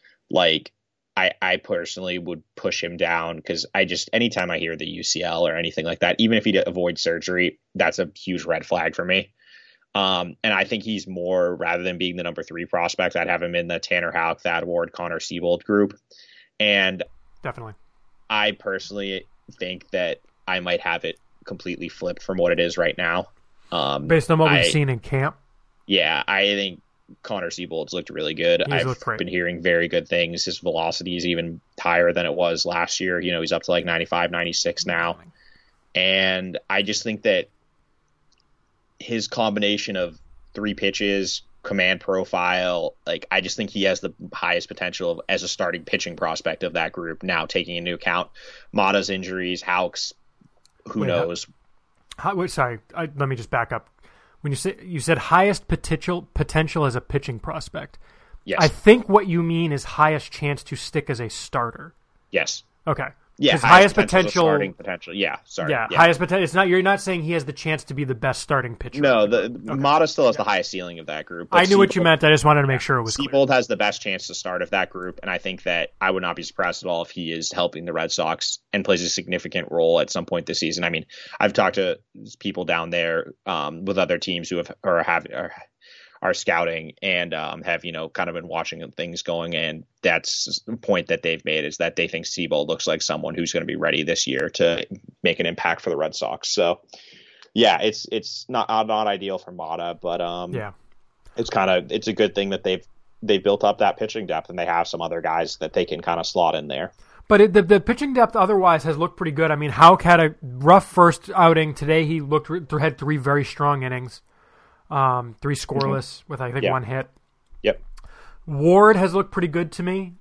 I personally would push him down because anytime I hear the UCL or anything like that, even if he avoids surgery, that's a huge red flag for me. And I think he's more, rather than being the number 3 prospect, I'd have him in the Tanner Houck, Thaddeus, Connor Seabold group. And definitely, I personally think that I might have it completely flipped from what it is right now. Based on what we've seen in camp? Yeah, I think Connor Seabold's looked really good. I've been hearing very good things. His velocity is even higher than it was last year. He's up to 95, 96 now. And I just think that his combination of 3 pitches, command profile, I just think he has the highest potential as a starting pitching prospect of that group now, taking into account Mata's injuries, Houck's, who knows. Let me just back up. When you said highest potential as a pitching prospect, yes. I think what you mean is highest chance to stick as a starter. Yes. Okay. Yeah, highest potential. Starting potential. Yeah, sorry. Yeah, highest potential. It's not. You're not saying he has the chance to be the best starting pitcher. No, Mata still has the highest ceiling of that group. I knew what you meant. I just wanted to make sure it was clear. Seabold has the best chance to start of that group, and I think that I would not be surprised at all if he is helping the Red Sox and plays a significant role at some point this season. I mean, I've talked to people down there with other teams who are scouting and have kind of been watching things going, and that's the point that they've made, is that they think Seabold looks like someone who's going to be ready this year to make an impact for the Red Sox. So yeah, it's not ideal for Mata, but it's a good thing that they've built up that pitching depth, and they have some other guys that they can kind of slot in there. But the pitching depth otherwise has looked pretty good. I mean, Houck had a rough first outing today. He had 3 very strong innings. 3 scoreless with, I think, 1 hit. Yep. Ward has looked pretty good to me.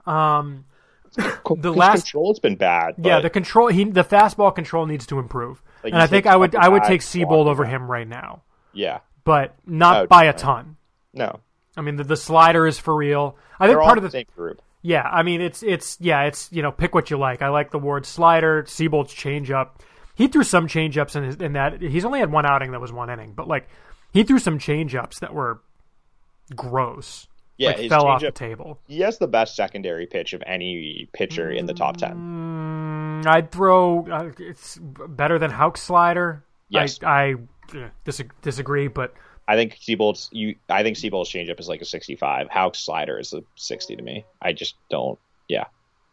Control's been bad. Yeah, the fastball control needs to improve. And I think I would take Seabold over him right now. Yeah. But not by a ton. No. I mean, the slider is for real. I think They're part all of the same group. Yeah, I mean, it's pick what you like. I like the Ward slider, Seabold's changeup. He threw some changeups in that. He's only had 1 outing that was 1 inning, but he threw some changeups that were gross. Yeah, fell off the table. He has the best secondary pitch of any pitcher in the top 10. I'd throw it's better than Houck's slider. Yes, I disagree, but I think Seabold's changeup is a 65. Houck's slider is a 60 to me. I just don't. Yeah,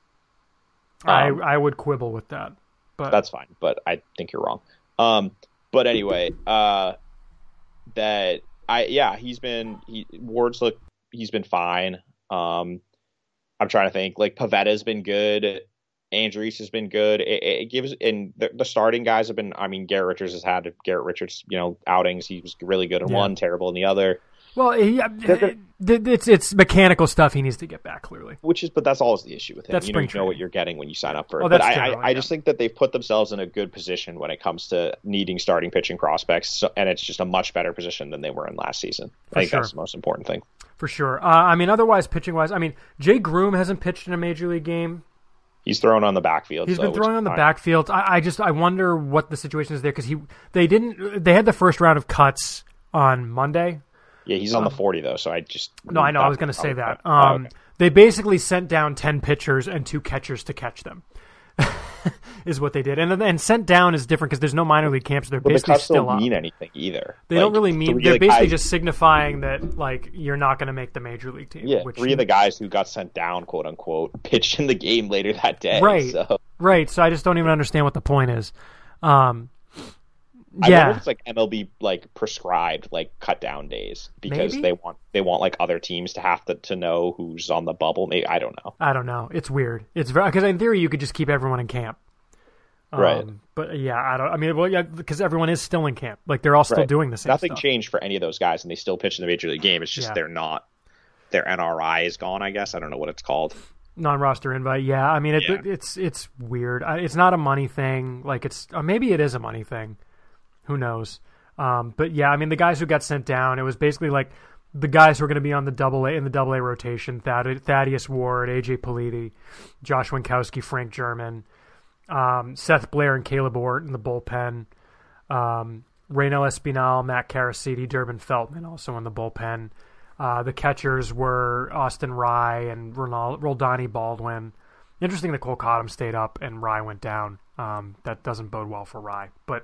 I would quibble with that, but that's fine. But I think you're wrong. But anyway, he's been fine. I'm trying to think. Pivetta's been good. Andrews has been good. It gives, and the starting guys have been. I mean, Garrett Richards, outings. He was really good in one, terrible in the other. Well, it's mechanical stuff. He needs to get back clearly. But that's always the issue with him. You know what you're getting when you sign up for it. But I just think that they've put themselves in a good position when it comes to needing starting pitching prospects, and it's just a much better position than they were in last season. I think that's the most important thing. For sure. Otherwise, pitching wise, Jay Groome hasn't pitched in a major league game. He's thrown on the backfield. He's been throwing on the backfield. I wonder what the situation is there, because they had the first round of cuts on Monday. Yeah, he's on the 40 though, so I just... No, I know, I was going to say that. Okay. They basically sent down 10 pitchers and 2 catchers to catch them. is what they did. And sent down is different because there's no minor league camps. They're basically the cuts still don't mean up. anything either. They don't really mean. They're basically just signifying that like you're not going to make the major league team. Yeah, three of the guys who got sent down, quote unquote, pitched in the game later that day. Right. So. Right. So I just don't even understand what the point is. I wonder if it's like MLB like prescribed like cut down days because Maybe? they want like other teams to have to know who's on the bubble. Maybe I don't know. It's weird. It's very because in theory you could just keep everyone in camp. Right. But because everyone is still in camp. Like they're all still doing the same Nothing stuff. changed for any of those guys, and they still pitch in the major league game. It's just they're not. Their NRI is gone. I guess I don't know what it's called. Non-roster invite. Yeah. I mean, it's weird. It's not a money thing. Like maybe it is a money thing. Who knows? But yeah, I mean, the guys who got sent down, it was basically like the guys who are going to be on the double A rotation: Thaddeus Ward, AJ Politi, Josh Winkowski, Frank German, Seth Blair, and Caleb Ort in the bullpen. Reynel Espinal, Matt Carasiti, Durbin Feltman also in the bullpen. The catchers were Austin Rye and Roldani Baldwin. Interesting that Cole Cottom stayed up and Rye went down. That doesn't bode well for Rye, but.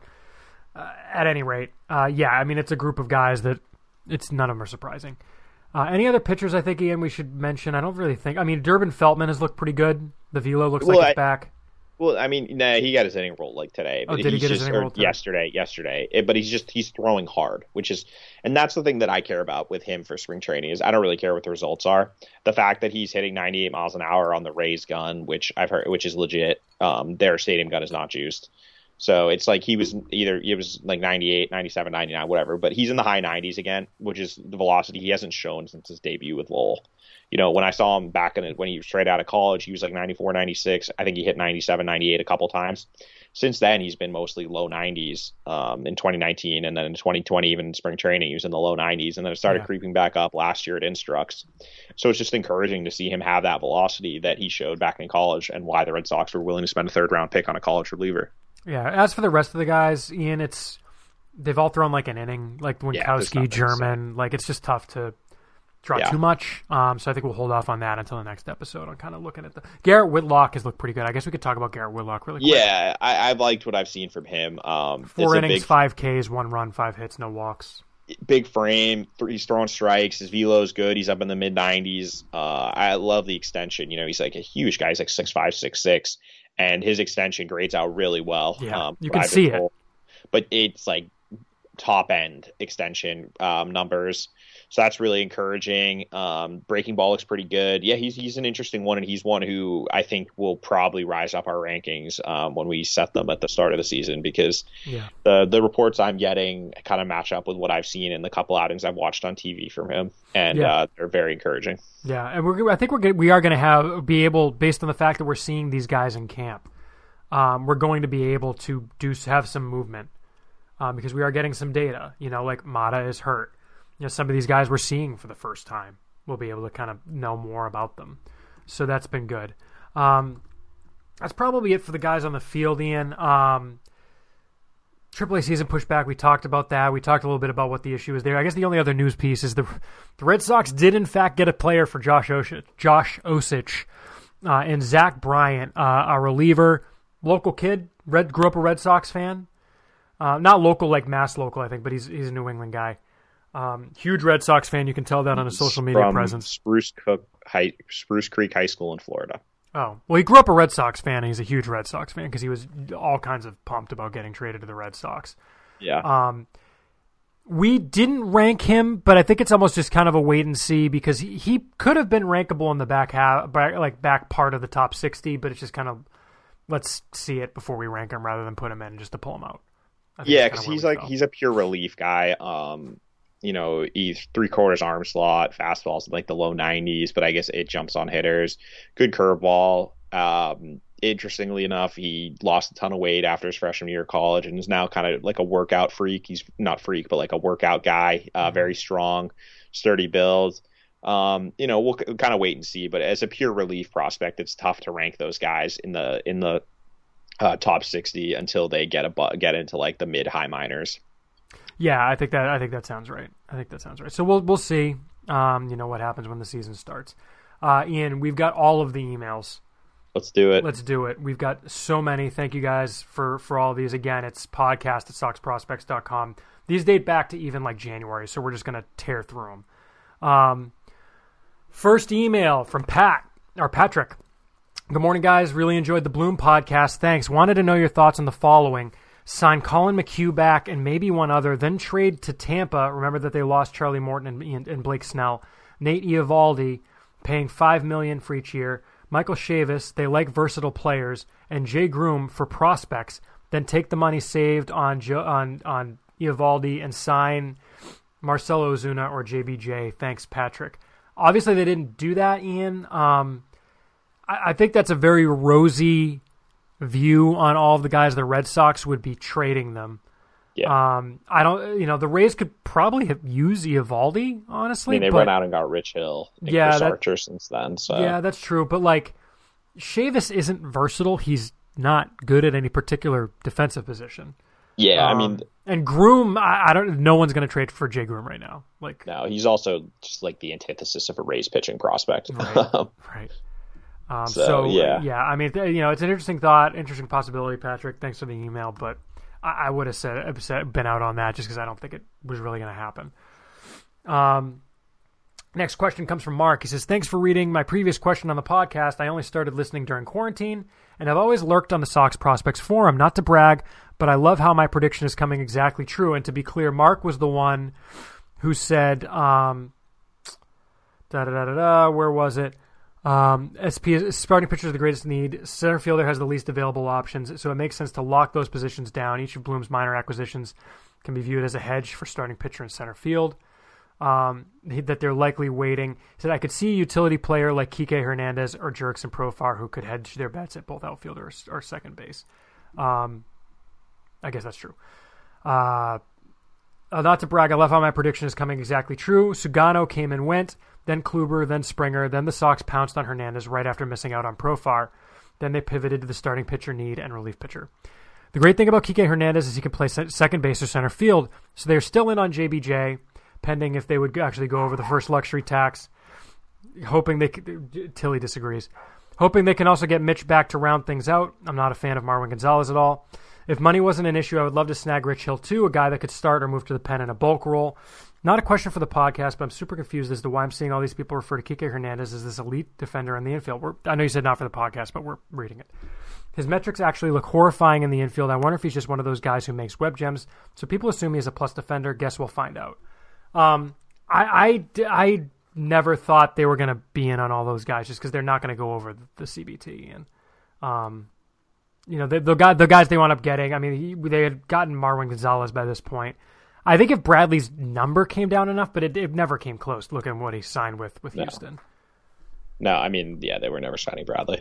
At any rate, I mean, it's a group of guys that none of them are surprising. Any other pitchers I think, Ian, we should mention? I don't really think. I mean, Durbin Feltman has looked pretty good. The velo looks like it's back. Well, I mean, he got his inning rolled like today. But did he get his inning rolled today? Yesterday. But he's throwing hard, and that's the thing that I care about with him for spring training is I don't really care what the results are. The fact that he's hitting 98 miles an hour on the Rays gun, which I've heard, which is legit. Their stadium gun is not juiced. So it's like it was like 98, 97, 99, whatever, but he's in the high 90s again, which is the velocity he hasn't shown since his debut with Lowell. You know, when I saw him back when he was straight out of college, he was like 94, 96. I think he hit 97, 98 a couple times. Since then, he's been mostly low 90s in 2019, and then in 2020, even in spring training, he was in the low 90s, and then it started creeping back up last year at Instructs. So it's just encouraging to see him have that velocity that he showed back in college and why the Red Sox were willing to spend a third-round pick on a college reliever. Yeah, as for the rest of the guys, Ian, they've all thrown like an inning, like Winkowski, German. Like it's just tough to draw too much. So I think we'll hold off on that until the next episode. I'm kind of looking at Garrett Whitlock has looked pretty good. I guess we could talk about Garrett Whitlock really quick. Yeah, I've liked what I've seen from him. 4 innings, 5 Ks, 1 run, 5 hits, no walks. Big frame, he's throwing strikes. His velo's good. He's up in the mid 90s. I love the extension. You know, he's like a huge guy. He's like 6'5", 6'6". And his extension grades out really well. Yeah, you can see it. But it's like top-end extension numbers. So that's really encouraging. Breaking ball looks pretty good. Yeah, he's an interesting one, and he's one who I think will probably rise up our rankings when we set them at the start of the season because the reports I'm getting kind of match up with what I've seen in the couple outings I've watched on TV from him, and they're very encouraging. Yeah, and I think we are going to be able, based on the fact that we're seeing these guys in camp, we're going to be able to have some movement because we are getting some data. You know, like Mata is hurt. You know, some of these guys we're seeing for the first time. We'll be able to kind of know more about them. So that's been good. That's probably it for the guys on the field, Ian. AAA season pushback, we talked about that. We talked a little bit about what the issue is there. I guess the only other news piece is the Red Sox did, in fact, get a player for Josh Osich and Zach Bryant, a reliever, local kid, grew up a Red Sox fan. Not local like mass local, I think, but he's a New England guy. Huge Red Sox fan. You can tell that on his social media presence. Spruce Creek High School in Florida. Oh, well, he grew up a Red Sox fan, and he's a huge Red Sox fan because he was all kinds of pumped about getting traded to the Red Sox. Yeah. We didn't rank him, but I think it's almost just kind of a wait and see because he could have been rankable in the back part of the top 60, but it's just kind of let's see it before we rank him rather than put him in just to pull him out. Yeah, because he's a pure relief guy. You know, he's 3/4 arm slot, fastballs in like the low 90s, but I guess it jumps on hitters. Good curveball. Interestingly enough, he lost a ton of weight after his freshman year of college and is now kind of like a workout freak. He's not freak, but like a workout guy. Very strong, sturdy build. You know, we'll kind of wait and see. But as a pure relief prospect, it's tough to rank those guys in the top 60 until they get into like the mid high minors. Yeah, I think that sounds right. So we'll see. You know what happens when the season starts. Ian, we've got all of the emails Let's do it. Let's do it. We've got so many. Thank you guys for all of these. Again, it's podcast@soxprospects.com. These date back to even like January, so we're just going to tear through them. First email from Patrick. Good morning, guys. Really enjoyed the Bloom podcast. Thanks. Wanted to know your thoughts on the following. Sign Colin McHugh back and maybe one other, then trade to Tampa. Remember that they lost Charlie Morton and Blake Snell. Nate Eovaldi, paying $5 million for each year. Michael Chavis, they like versatile players, and Jay Groome for prospects. Then take the money saved on Eovaldi and sign Marcelo Ozuna or JBJ. Thanks, Patrick. Obviously, they didn't do that, Ian. I think that's a very rosy view on all of the guys the Red Sox would be trading them. Yeah. I don't. The Rays could probably have used Eovaldi, honestly. They went out and got Rich Hill and Chris Archer since then. So yeah, that's true. But like, Chavis isn't versatile. He's not good at any particular defensive position. Yeah, and Groome, I don't. No one's going to trade for Jay Groome right now. Like, no, he's also just like the antithesis of a Rays pitching prospect. Right. Yeah. I mean, it's an interesting thought, interesting possibility, Patrick. Thanks for the email, but I would have been out on that just because I don't think it was really going to happen. Next question comes from Mark. He says, thanks for reading my previous question on the podcast. I only started listening during quarantine, and I've always lurked on the Sox Prospects forum. Not to brag, but I love how my prediction is coming exactly true. And to be clear, Mark was the one who said, where was it? SP starting pitcher is the greatest need. Center fielder has the least available options, so it makes sense to lock those positions down. Each of Bloom's minor acquisitions can be viewed as a hedge for starting pitcher in center field. That they're likely waiting. He said, I could see a utility player like Kike Hernandez or Jerks and Profar who could hedge their bets at both outfield or second base. I guess that's true. Not to brag, I love how my prediction is coming exactly true. Sugano came and went, then Kluber, then Springer, then the Sox pounced on Hernandez right after missing out on Profar. Then they pivoted to the starting pitcher need and relief pitcher. The great thing about Kike Hernandez is he can play second base or center field, so they're still in on JBJ, pending if they would actually go over the first luxury tax, Tilly disagrees. Hoping they can also get Mitch back to round things out. I'm not a fan of Marwin Gonzalez at all. If money wasn't an issue, I would love to snag Rich Hill too, a guy that could start or move to the pen in a bulk role. Not a question for the podcast, but I'm super confused as to why I'm seeing all these people refer to Kike Hernandez as this elite defender in the infield. I know you said not for the podcast, but we're reading it. His metrics actually look horrifying in the infield. I wonder if he's just one of those guys who makes web gems. So people assume he's a plus defender. Guess we'll find out. I never thought they were going to be in on all those guys just because they're not going to go over the CBT. And, the guys they wound up getting, I mean, they had gotten Marwin Gonzalez by this point. I think if Bradley's number came down enough, but it never came close. Look at what he signed with Houston. No, I mean, yeah, they were never signing Bradley.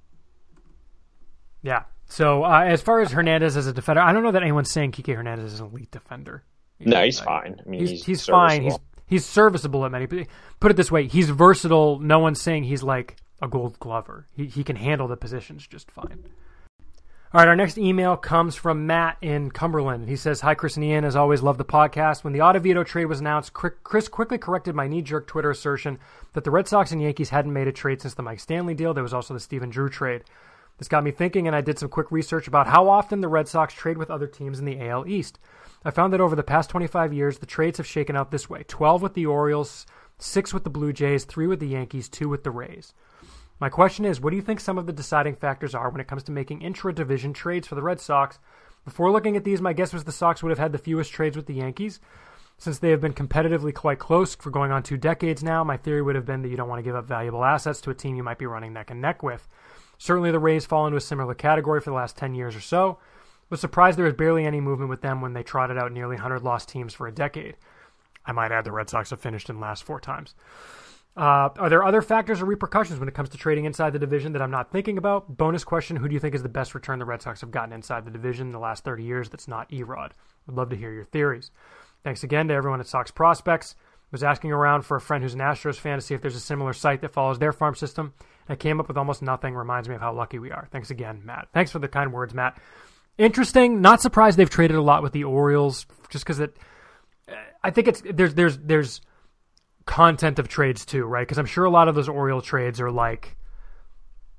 Yeah. So as far as Hernandez as a defender, I don't know that anyone's saying Kike Hernandez is an elite defender. No, he's fine. I mean, he's fine. He's serviceable at many. Put it this way, he's versatile. No one's saying he's like a Gold Glover. He can handle the positions just fine. All right, our next email comes from Matt in Cumberland. He says, hi, Chris and Ian. As always, love the podcast. When the Ottavino trade was announced, Chris quickly corrected my knee-jerk Twitter assertion that the Red Sox and Yankees hadn't made a trade since the Mike Stanley deal. There was also the Stephen Drew trade. This got me thinking, and I did some quick research about how often the Red Sox trade with other teams in the AL East. I found that over the past 25 years, the trades have shaken out this way. 12 with the Orioles, 6 with the Blue Jays, 3 with the Yankees, 2 with the Rays. My question is, what do you think some of the deciding factors are when it comes to making intra-division trades for the Red Sox? Before looking at these, my guess was the Sox would have had the fewest trades with the Yankees. Since they have been competitively quite close for going on 2 decades now, my theory would have been that you don't want to give up valuable assets to a team you might be running neck and neck with. Certainly the Rays fall into a similar category for the last 10 years or so. Was surprised there was barely any movement with them when they trotted out nearly 100 lost teams for a decade. I might add the Red Sox have finished in last 4 times. Are there other factors or repercussions when it comes to trading inside the division that I'm not thinking about? Bonus question, who do you think is the best return the Red Sox have gotten inside the division in the last 30 years that's not Erod? Would love to hear your theories. Thanks again to everyone at Sox Prospects. Was asking around for a friend who's an Astros fan to see if there's a similar site that follows their farm system. I came up with almost nothing. Reminds me of how lucky we are. Thanks again, Matt. Thanks for the kind words, Matt. Interesting. Not surprised they've traded a lot with the Orioles, just because I think there's content of trades too, right? Because I'm sure a lot of those Oriole trades are like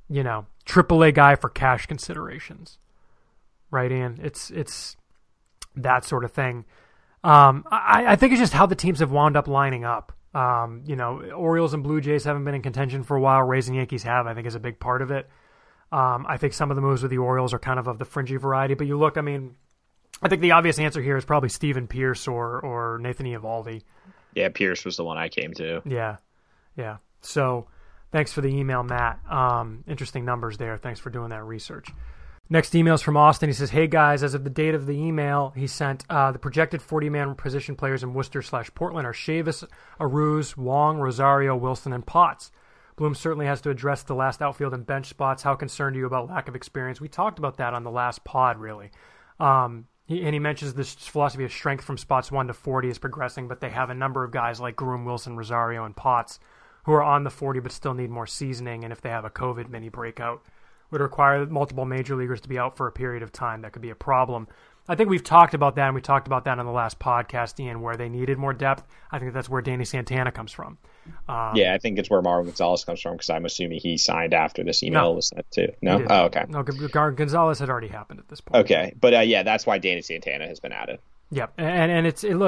AAA guy for cash considerations, right, Ian? It's that sort of thing. I think it's just how the teams have wound up lining up. Orioles and Blue Jays haven't been in contention for a while. Rays and Yankees have, I think, is a big part of it. I think some of the moves with the Orioles are kind of the fringy variety. But you look, I think the obvious answer here is probably Steven Pearce or Nathan Eovaldi. Yeah, Pearce was the one I came to. Yeah. So thanks for the email, Matt. Interesting numbers there. Thanks for doing that research. Next email is from Austin. He says, hey, guys, as of the date of the email, he sent the projected 40-man position players in Worcester/Portland are Chavis, Arauz, Wong, Rosario, Wilson, and Potts. Bloom certainly has to address the last outfield and bench spots. How concerned are you about lack of experience? We talked about that on the last pod, really. He mentions this philosophy of strength from spots 1 to 40 is progressing, but they have a number of guys like Groome, Wilson, Rosario, and Potts who are on the 40 but still need more seasoning, and if they have a COVID mini breakout, would require multiple major leaguers to be out for a period of time. That could be a problem. I think we've talked about that, and we talked about that on the last podcast, Ian, where they needed more depth. I think that's where Danny Santana comes from. I think it's where Marwin Gonzalez comes from, because I'm assuming he signed after this email was sent too. No? Oh, okay. No, Gonzalez had already happened at this point. Okay, but that's why Danny Santana has been added. Yep, and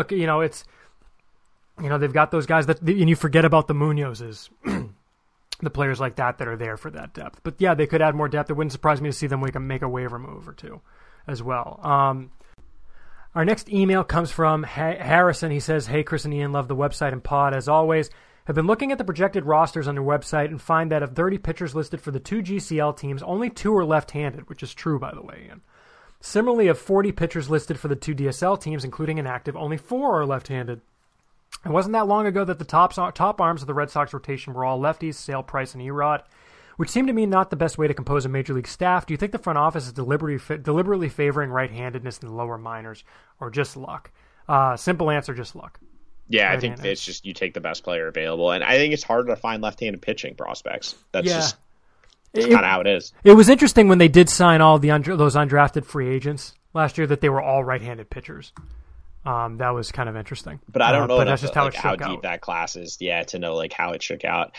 they've got those guys and you forget about the Munozes. The players like that are there for that depth. But yeah, they could add more depth. It wouldn't surprise me to see them make a waiver move or two as well. Our next email comes from Harrison. He says, hey, Chris and Ian, love the website and pod as always. Have been looking at the projected rosters on their website and find that of 30 pitchers listed for the 2 GCL teams, only 2 are left-handed, which is true, by the way, Ian. Similarly, of 40 pitchers listed for the 2 DSL teams, including an active, only 4 are left-handed. It wasn't that long ago that the top arms of the Red Sox rotation were all lefties, Sale, Price, and Erod, which seemed to me not the best way to compose a major league staff. Do you think the front office is deliberately favoring right-handedness in the lower minors, or just luck? Simple answer, just luck. Yeah, I think it's just you take the best player available, and I think it's harder to find left-handed pitching prospects. That's just kind of how it is. It was interesting when they did sign all those undrafted free agents last year that they were all right-handed pitchers. That was kind of interesting. But I don't know that's just how deep that class is, to know how it shook out.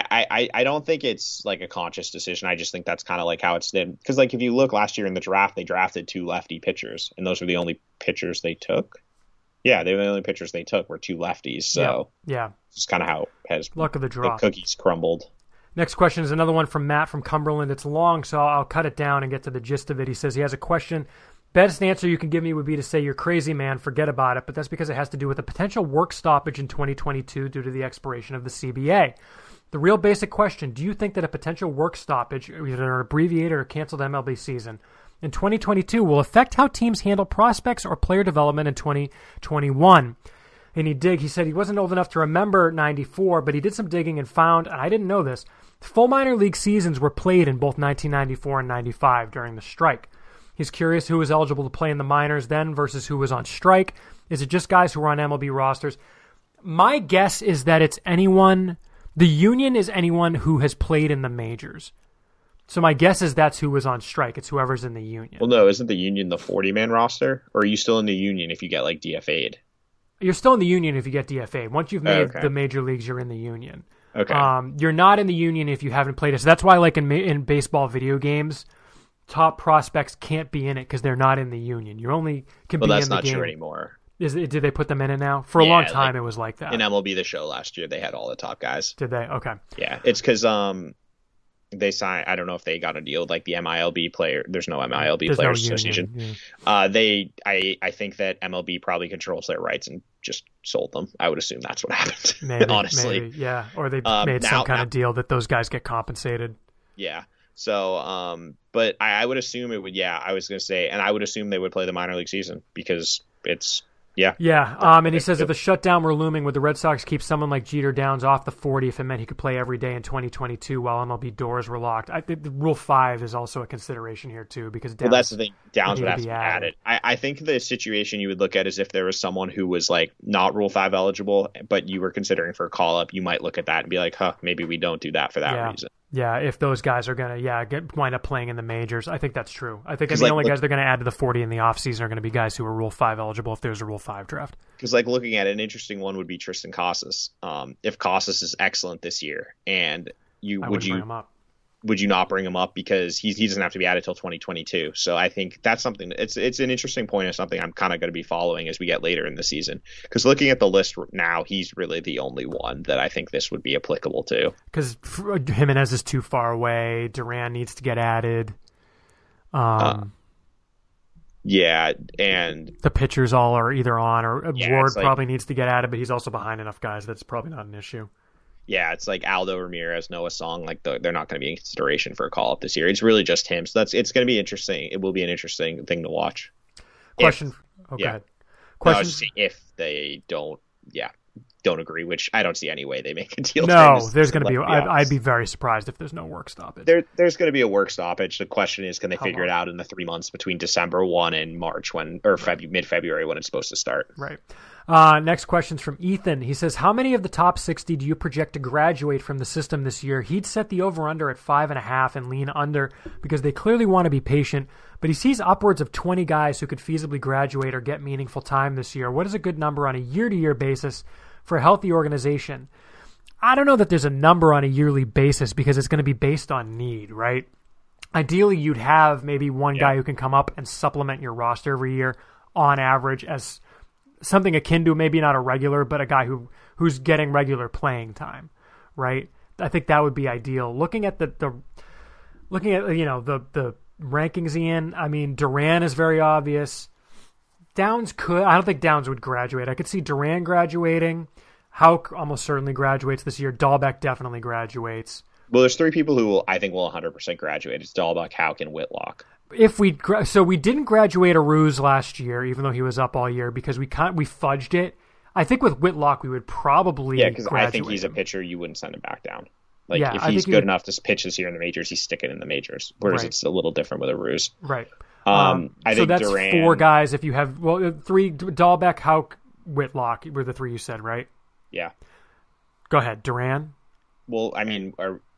I don't think it's a conscious decision. I just think that's kind of how it's been. Because if you look last year in the draft, they drafted 2 lefty pitchers, and those were the only pitchers they took. Yeah, they were the only pitchers they took were 2 lefties. So yeah. It's kind of how luck of the draw. The cookies crumbled. Next question is another one from Matt from Cumberland. It's long, so I'll cut it down and get to the gist of it. He says he has a question. Best answer you can give me would be to say you're crazy, man. Forget about it. But that's because it has to do with a potential work stoppage in 2022 due to the expiration of the CBA. The real basic question, do you think that a potential work stoppage, either an abbreviated or canceled MLB season, in 2022 will affect how teams handle prospects or player development in 2021? And he said he wasn't old enough to remember 94, but he did some digging and found, and I didn't know this, full minor league seasons were played in both 1994 and 95 during the strike. He's curious who was eligible to play in the minors then versus who was on strike. Is it just guys who were on MLB rosters? My guess is that it's anyone. The union is anyone who has played in the majors. So my guess is that's who was on strike. It's whoever's in the union. Well, no, isn't the union the 40-man roster? Or are you still in the union if you get DFA'd? You're still in the union if you get DFA'd. Once you've made the major leagues, you're in the union. Okay. You're not in the union if you haven't played it. So that's why in baseball video games, top prospects can't be in it because they're not in the union. You only can be in the game. Well, that's not true anymore. Did they put them in it now? For a long time, it was like that. In MLB The Show last year, they had all the top guys. Did they? Okay. Yeah, it's because they signed. I don't know if they got a deal with the MILB player. There's no MILB Players Association. Yeah. I think that MLB probably controls their rights and just sold them. I would assume that's what happened. Maybe, honestly, maybe, yeah. Or they made some kind of deal that those guys get compensated. Yeah. So, but I would assume it would. Yeah, I was going to say, and I would assume they would play the minor league season because it's. Yeah. Yeah. And he says if a shutdown were looming, would the Red Sox keep someone like Jeter Downs off the 40 if it meant he could play every day in 2022 while MLB doors were locked? I think Rule 5 is also a consideration here, too, because Downs, that's the thing. Downs would have to be added. I think the situation you would look at is if there was someone who was not Rule 5 eligible, but you were considering for a call-up, you might look at that and be like, maybe we don't do that for that reason. Yeah, if those guys are going to wind up playing in the majors. I think that's true. I think the only guys they're going to add to the 40 in the offseason are going to be guys who are Rule 5 eligible if there's a Rule 5 draft. Because looking at it, an interesting one would be Tristan Casas. If Casas is excellent this year, and bring him up. would you not bring him up because he doesn't have to be added till 2022? So I think that's something. It's an interesting point and something I'm kind of going to be following as we get later in the season. Because looking at the list now, he's really the only one that I think this would be applicable to. Because Jimenez is too far away. Duran needs to get added. Yeah, and the pitchers all are either on, or Ward like, probably needs to get added, but he's also behind enough guys that's probably not an issue. Yeah, it's like Aldo Ramirez, Noah Song, like they're not going to be in consideration for a call up this year. It's really just him. So it's going to be interesting. It will be an interesting thing to watch. Question. Go ahead. Question. If they don't agree, which I don't see any way they make a deal. No, there's going to be. I'd be very surprised if there's no work stoppage. There's going to be a work stoppage. The question is, can they figure it out in the 3 months between December 1 and March mid-February when it's supposed to start? Right. Next question's from Ethan. He says, how many of the top 60 do you project to graduate from the system this year? He'd set the over-under at 5.5 and lean under because they clearly want to be patient, but he sees upwards of 20 guys who could feasibly graduate or get meaningful time this year. What is a good number on a year-to-year basis for a healthy organization? I don't know that there's a number on a yearly basis because it's going to be based on need, right? Ideally, you'd have maybe one guy who can come up and supplement your roster every year on average as something akin to maybe not a regular, but a guy who's getting regular playing time, right? I think that would be ideal. Looking at the rankings, Ian, I mean, Duran is very obvious. Downs I don't think Downs would graduate. I could see Duran graduating. Houck almost certainly graduates this year. Dalbec definitely graduates. Well, there's 3 people who I think will 100% graduate. It's Dalbec, Houck, and Whitlock. So we didn't graduate Arauz last year, even though he was up all year, because we fudged it. I think with Whitlock we would probably because I think he's a pitcher you wouldn't send him back down. If he's good enough to pitch this year in the majors, he's sticking in the majors. Whereas it's a little different with Arauz. Right. I think that's Duran, 4 guys. If you have 3, Dalbec, Houck, Whitlock were the 3 you said, right? Yeah. Go ahead, Duran. Well, I mean,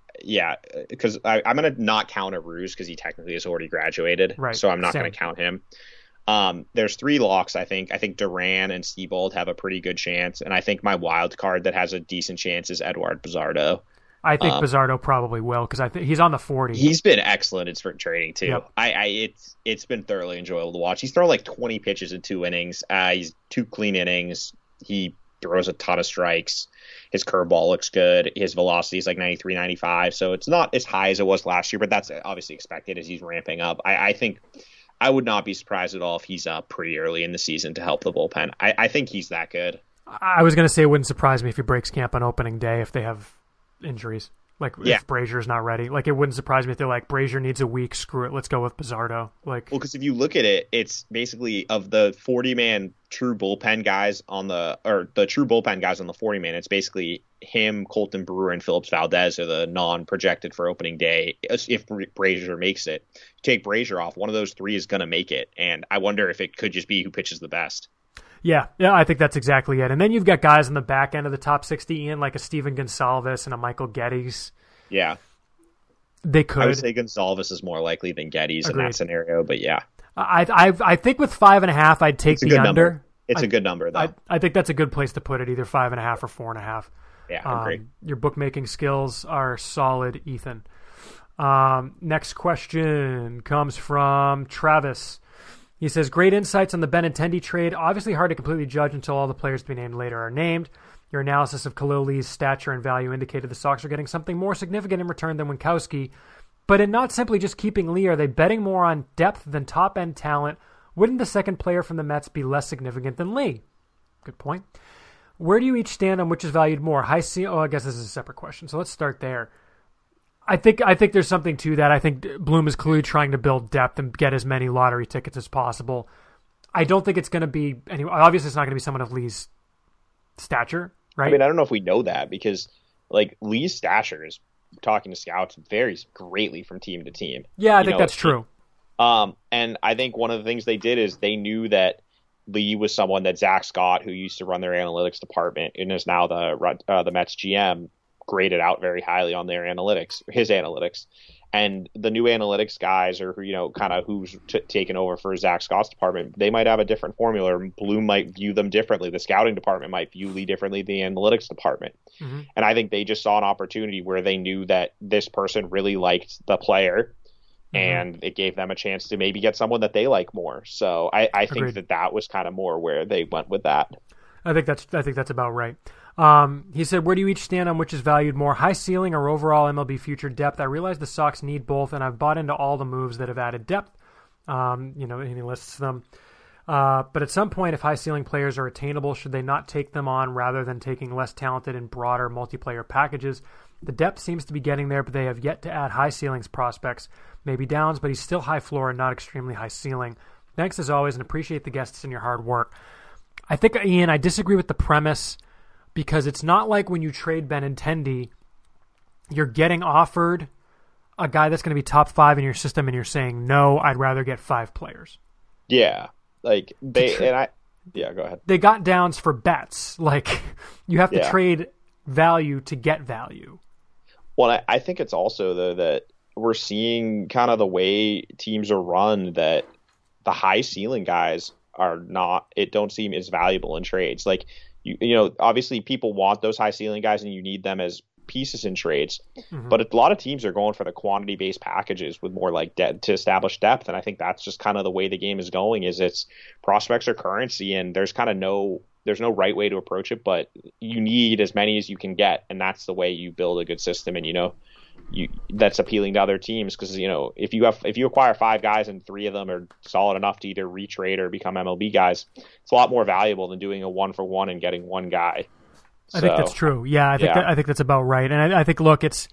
because I'm going to not count Arauz because he technically has already graduated. Right. So I'm not going to count him. There's 3 locks, I think. I think Duran and Seabold have a pretty good chance. And I think my wild card that has a decent chance is Eduard Bazardo. I think Bazardo probably will because I think he's on the 40. He's been excellent in spring training too. Yep. It's been thoroughly enjoyable to watch. He's thrown like 20 pitches in 2 innings. He's 2 clean innings. He throws a ton of strikes. His curveball looks good. His velocity is like 93, 95. So it's not as high as it was last year, but that's obviously expected as he's ramping up. I think I would not be surprised at all if he's up pretty early in the season to help the bullpen. I think he's that good. I was going to say it wouldn't surprise me if he breaks camp on opening day if they have injuries. If Brazier's not ready. It wouldn't surprise me if they're like, Brazier needs a week, screw it, let's go with Bazardo. Well, because if you look at it, it's basically of the 40-man true bullpen guys the true bullpen guys on the 40-man, it's basically him, Colton Brewer, and Phillips Valdez are the non-projected for opening day. If Brazier makes it, take Brazier off, one of those 3 is going to make it. And I wonder if it could just be who pitches the best. Yeah, I think that's exactly it. And then you've got guys in the back end of the top 60, Ian, like a Steven Gonsalves and a Michael Geddes. Yeah. They could. I would say Gonsalves is more likely than Geddes in that scenario, but yeah. I think with 5.5, I'd take the under. Number. It's a good number, though. I think that's a good place to put it, either 5.5 or 4.5. Yeah, I agree. Your bookmaking skills are solid, Ethan. Next question comes from Travis. He says, great insights on the Benintendi trade. Obviously hard to completely judge until all the players to be named later are named. Your analysis of Khalil Lee's stature and value indicated the Sox are getting something more significant in return than Winkowski. But in not simply just keeping Lee, are they betting more on depth than top-end talent? Wouldn't the second player from the Mets be less significant than Lee? Good point. Where do you each stand on which is valued more? I guess this is a separate question, so let's start there. I think there's something to that. I think Bloom is clearly trying to build depth and get as many lottery tickets as possible. I don't think it's going to be obviously it's not going to be someone of Lee's stature, right? I mean, I don't know if we know that because Lee's stature is, talking to scouts, varies greatly from team to team. Yeah, I think that's true. And I think one of the things they did is they knew that Lee was someone that Zach Scott, who used to run their analytics department and is now the Mets GM, graded out very highly on his analytics. And the new analytics guys, or kind of who's taken over for Zach Scott's department, they might have a different formula. Bloom might view them differently. The scouting department might view Lee differently than the analytics department. Mm-hmm. And I think they just saw an opportunity where they knew that this person really liked the player, and it gave them a chance to maybe get someone that they like more. So I think that was kind of more where they went with that. I think that's about right. He said, where do you each stand on which is valued more, high ceiling or overall MLB future depth? I realize the Sox need both, and I've bought into all the moves that have added depth. And he lists them. But at some point, if high ceiling players are attainable, should they not take them on rather than taking less talented and broader multiplayer packages? The depth seems to be getting there, but they have yet to add high ceilings prospects. Maybe Downs, but he's still high floor and not extremely high ceiling. Thanks as always, and appreciate the guests and your hard work. I think, Ian, I disagree with the premise, because it's not like when you trade Benintendi, you're getting offered a guy that's going to be top 5 in your system, and you're saying, no, I'd rather get 5 players. Yeah. Go ahead. They got Downs for bets. Like, you have to trade value to get value. Well, I think it's also, though, that we're seeing kind of the way teams are run, that the high ceiling guys don't seem as valuable in trades. Like, obviously people want those high ceiling guys and you need them as pieces in trades, but a lot of teams are going for the quantity based packages with more like to establish depth. And I think that's just kind of the way the game is going, is it's prospects are currency, and there's no right way to approach it, but you need as many as you can get. And that's the way you build a good system. And, that's appealing to other teams, because if you acquire 5 guys and 3 of them are solid enough to either retrade or become MLB guys, it's a lot more valuable than doing a 1-for-1 and getting one guy. I think that's true. Yeah, I think that's about right. And I think, look, it's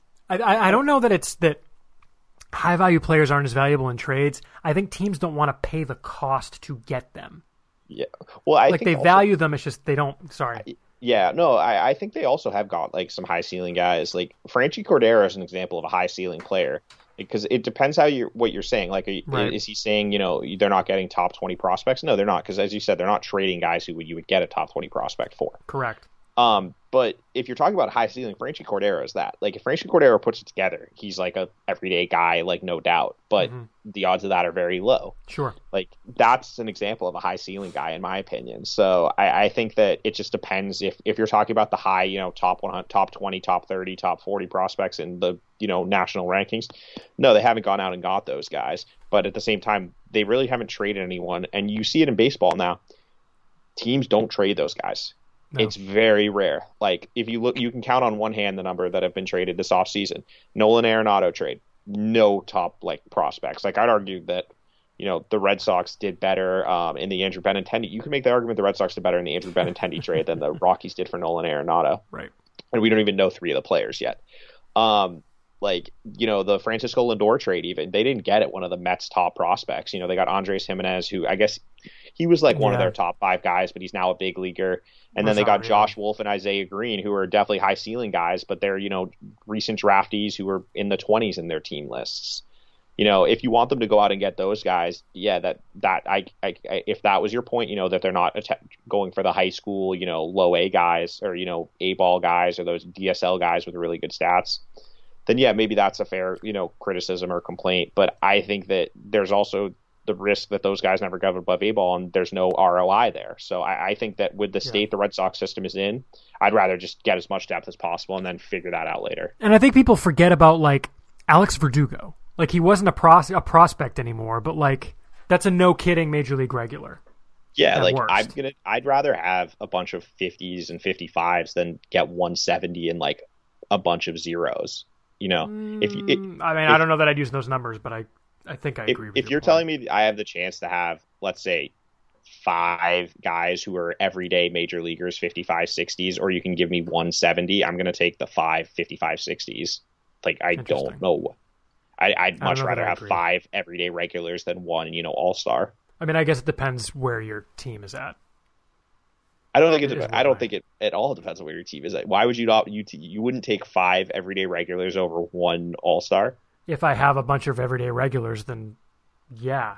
I don't know that it's that high value players aren't as valuable in trades. I think teams don't want to pay the cost to get them. Yeah, well, I think they value them. It's just they don't. Sorry. Yeah, no, I think they also have got like some high ceiling guys. Like Franchy Cordero is an example of a high ceiling player, because it depends what you're saying. Like, is he saying they're not getting top 20 prospects? No, they're not, because as you said, they're not trading guys who you would get a top 20 prospect for. Correct. But if you're talking about high ceiling, Franchy Cordero is that. Like, if Franchy Cordero puts it together, he's like a everyday guy, like, no doubt. But the odds of that are very low. Sure. Like, that's an example of a high ceiling guy, in my opinion. So I think that it just depends if you're talking about the high, top 100, top 20, top 30, top 40 prospects in the, national rankings. No, they haven't gone out and got those guys. But at the same time, they really haven't traded anyone. And you see it in baseball now. Teams don't trade those guys. No. It's very rare. Like, if you look, you can count on one hand the number that have been traded this offseason. Nolan Arenado trade, no top prospects. Like, I'd argue that the Red Sox did better in the Andrew Benintendi. You can make the argument the Red Sox did better in the Andrew Benintendi trade than the Rockies did for Nolan Arenado. Right. And we don't even know 3 of the players yet. The Francisco Lindor trade, even they didn't get it one of the Mets' top prospects. They got Andres Jimenez, who I guess he was one of their top 5 guys, but he's now a big leaguer. And then they got Josh Wolf and Isaiah Green, who are definitely high ceiling guys, but they're, recent draftees who are in the 20s in their team lists. If you want them to go out and get those guys, yeah, if that was your point, that they're not going for the high school, low A guys or, A ball guys or those DSL guys with really good stats, then yeah, maybe that's a fair, criticism or complaint. But I think that there's also the risk that those guys never go above A ball and there's no ROI there. So I think that with the state the Red Sox system is in, I'd rather just get as much depth as possible and then figure that out later. And I think people forget about Alex Verdugo. He wasn't a prospect anymore, but that's a no kidding major league regular. Yeah, I'd rather have a bunch of 50s and 55s than get 170 and a bunch of zeros. I don't know that I'd use those numbers, but I think I agree with you. If you're telling me I have the chance to have, let's say, 5 guys who are everyday major leaguers, 55, 60s, or you can give me 170, I'm going to take the 5, 55, 60s. I don't know. I'd much rather have 5 everyday regulars than 1, all-star. I guess it depends where your team is at. I don't think it at all depends on where your team is at. Why would you not? You wouldn't take 5 everyday regulars over 1 all-star? If I have a bunch of everyday regulars, then yeah.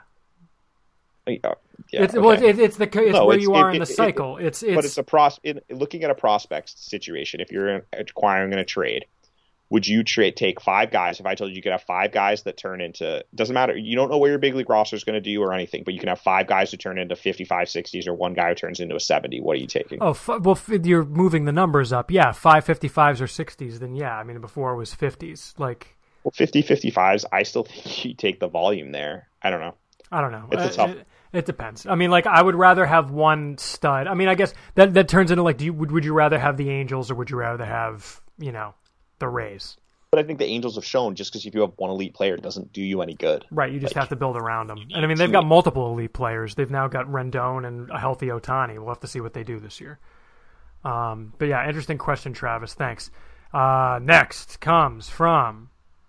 It's where you are in the cycle. But it's looking at a prospect situation. If you're acquiring in a trade, would you take 5 guys? If I told you could have 5 guys that turn into, doesn't matter. You don't know what your big league roster is going to do or anything, but you can have 5 guys who turn into 55, 60s or 1 guy who turns into a 70. What are you taking? Oh, well, you're moving the numbers up. Yeah, 5 55s or 60s. Then yeah, I mean, before it was 50s. Like, well, 50, 55s, I still think you take the volume there. I don't know. It's a tough. It depends. I mean, like, I would rather have one stud. I mean, I guess that turns into like, would you rather have the Angels or would you rather have, the Rays? But I think the Angels have shown just because if you have one elite player, it doesn't do you any good. Right, you just have to build around them. And I mean, they've got multiple elite players. They've now got Rendon and a healthy Ohtani. We'll have to see what they do this year. But yeah, interesting question, Travis. Thanks. Next comes from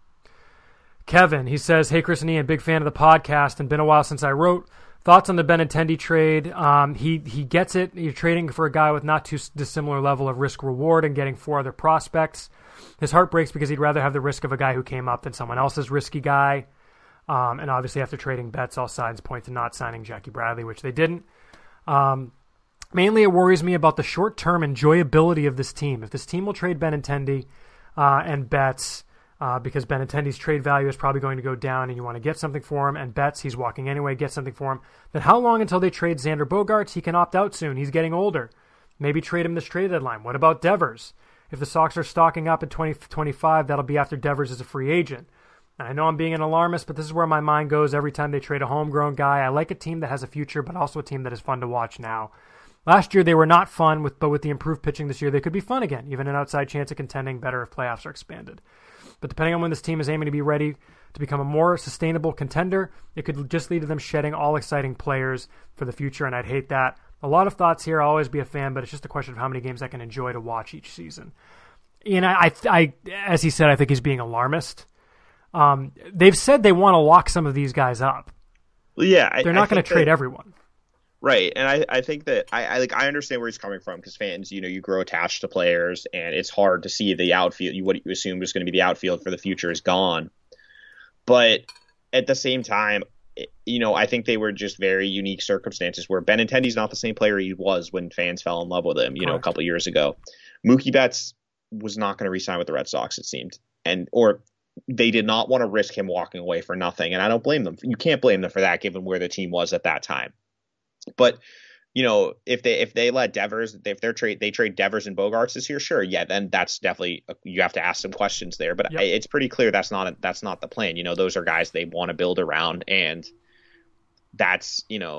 Kevin. He says, "Hey, Chris and Ian, big fan of the podcast and been a while since I wrote. Thoughts on the Benintendi trade? He gets it. You're trading for a guy with not too dissimilar level of risk reward and getting 4 other prospects. His heart breaks because he'd rather have the risk of a guy who came up than someone else's risky guy. And obviously after trading Betts, all signs point to not signing Jackie Bradley, which they didn't. Mainly it worries me about the short-term enjoyability of this team. If this team will trade Benintendi and Betts, because Benintendi's trade value is probably going to go down and you want to get something for him, and Betts, he's walking anyway, get something for him, then how long until they trade Xander Bogaerts? He can opt out soon. He's getting older. Maybe trade him this trade deadline. What about Devers? If the Sox are stocking up in 2025, that'll be after Devers is a free agent. And I know I'm being an alarmist, but this is where my mind goes every time they trade a homegrown guy. I like a team that has a future, but also a team that is fun to watch now. Last year they were not fun, but with the improved pitching this year, they could be fun again, even an outside chance of contending better if playoffs are expanded. But depending on when this team is aiming to be ready to become a more sustainable contender, it could just lead to them shedding all exciting players for the future, and I'd hate that. A lot of thoughts here. I'll always be a fan, but it's just a question of how many games I can enjoy to watch each season. And I as he said, I think he's being alarmist. They've said they want to lock some of these guys up. Well, yeah, they're not going to trade everyone. Right, and I think that I understand where he's coming from because fans, you grow attached to players, and it's hard to see the outfield. What you assumed was going to be the outfield for the future is gone. But at the same time, I think they were just very unique circumstances where Benintendi's not the same player he was when fans fell in love with him, a couple of years ago. Mookie Betts was not going to re-sign with the Red Sox, it seemed, or they did not want to risk him walking away for nothing, and I don't blame them. You can't blame them for that, given where the team was at that time. But if they let Devers, if they trade Devers and Bogaerts this year, sure, yeah, then that's definitely, you have to ask some questions there. But it's pretty clear that's not the plan. Those are guys they want to build around, and that's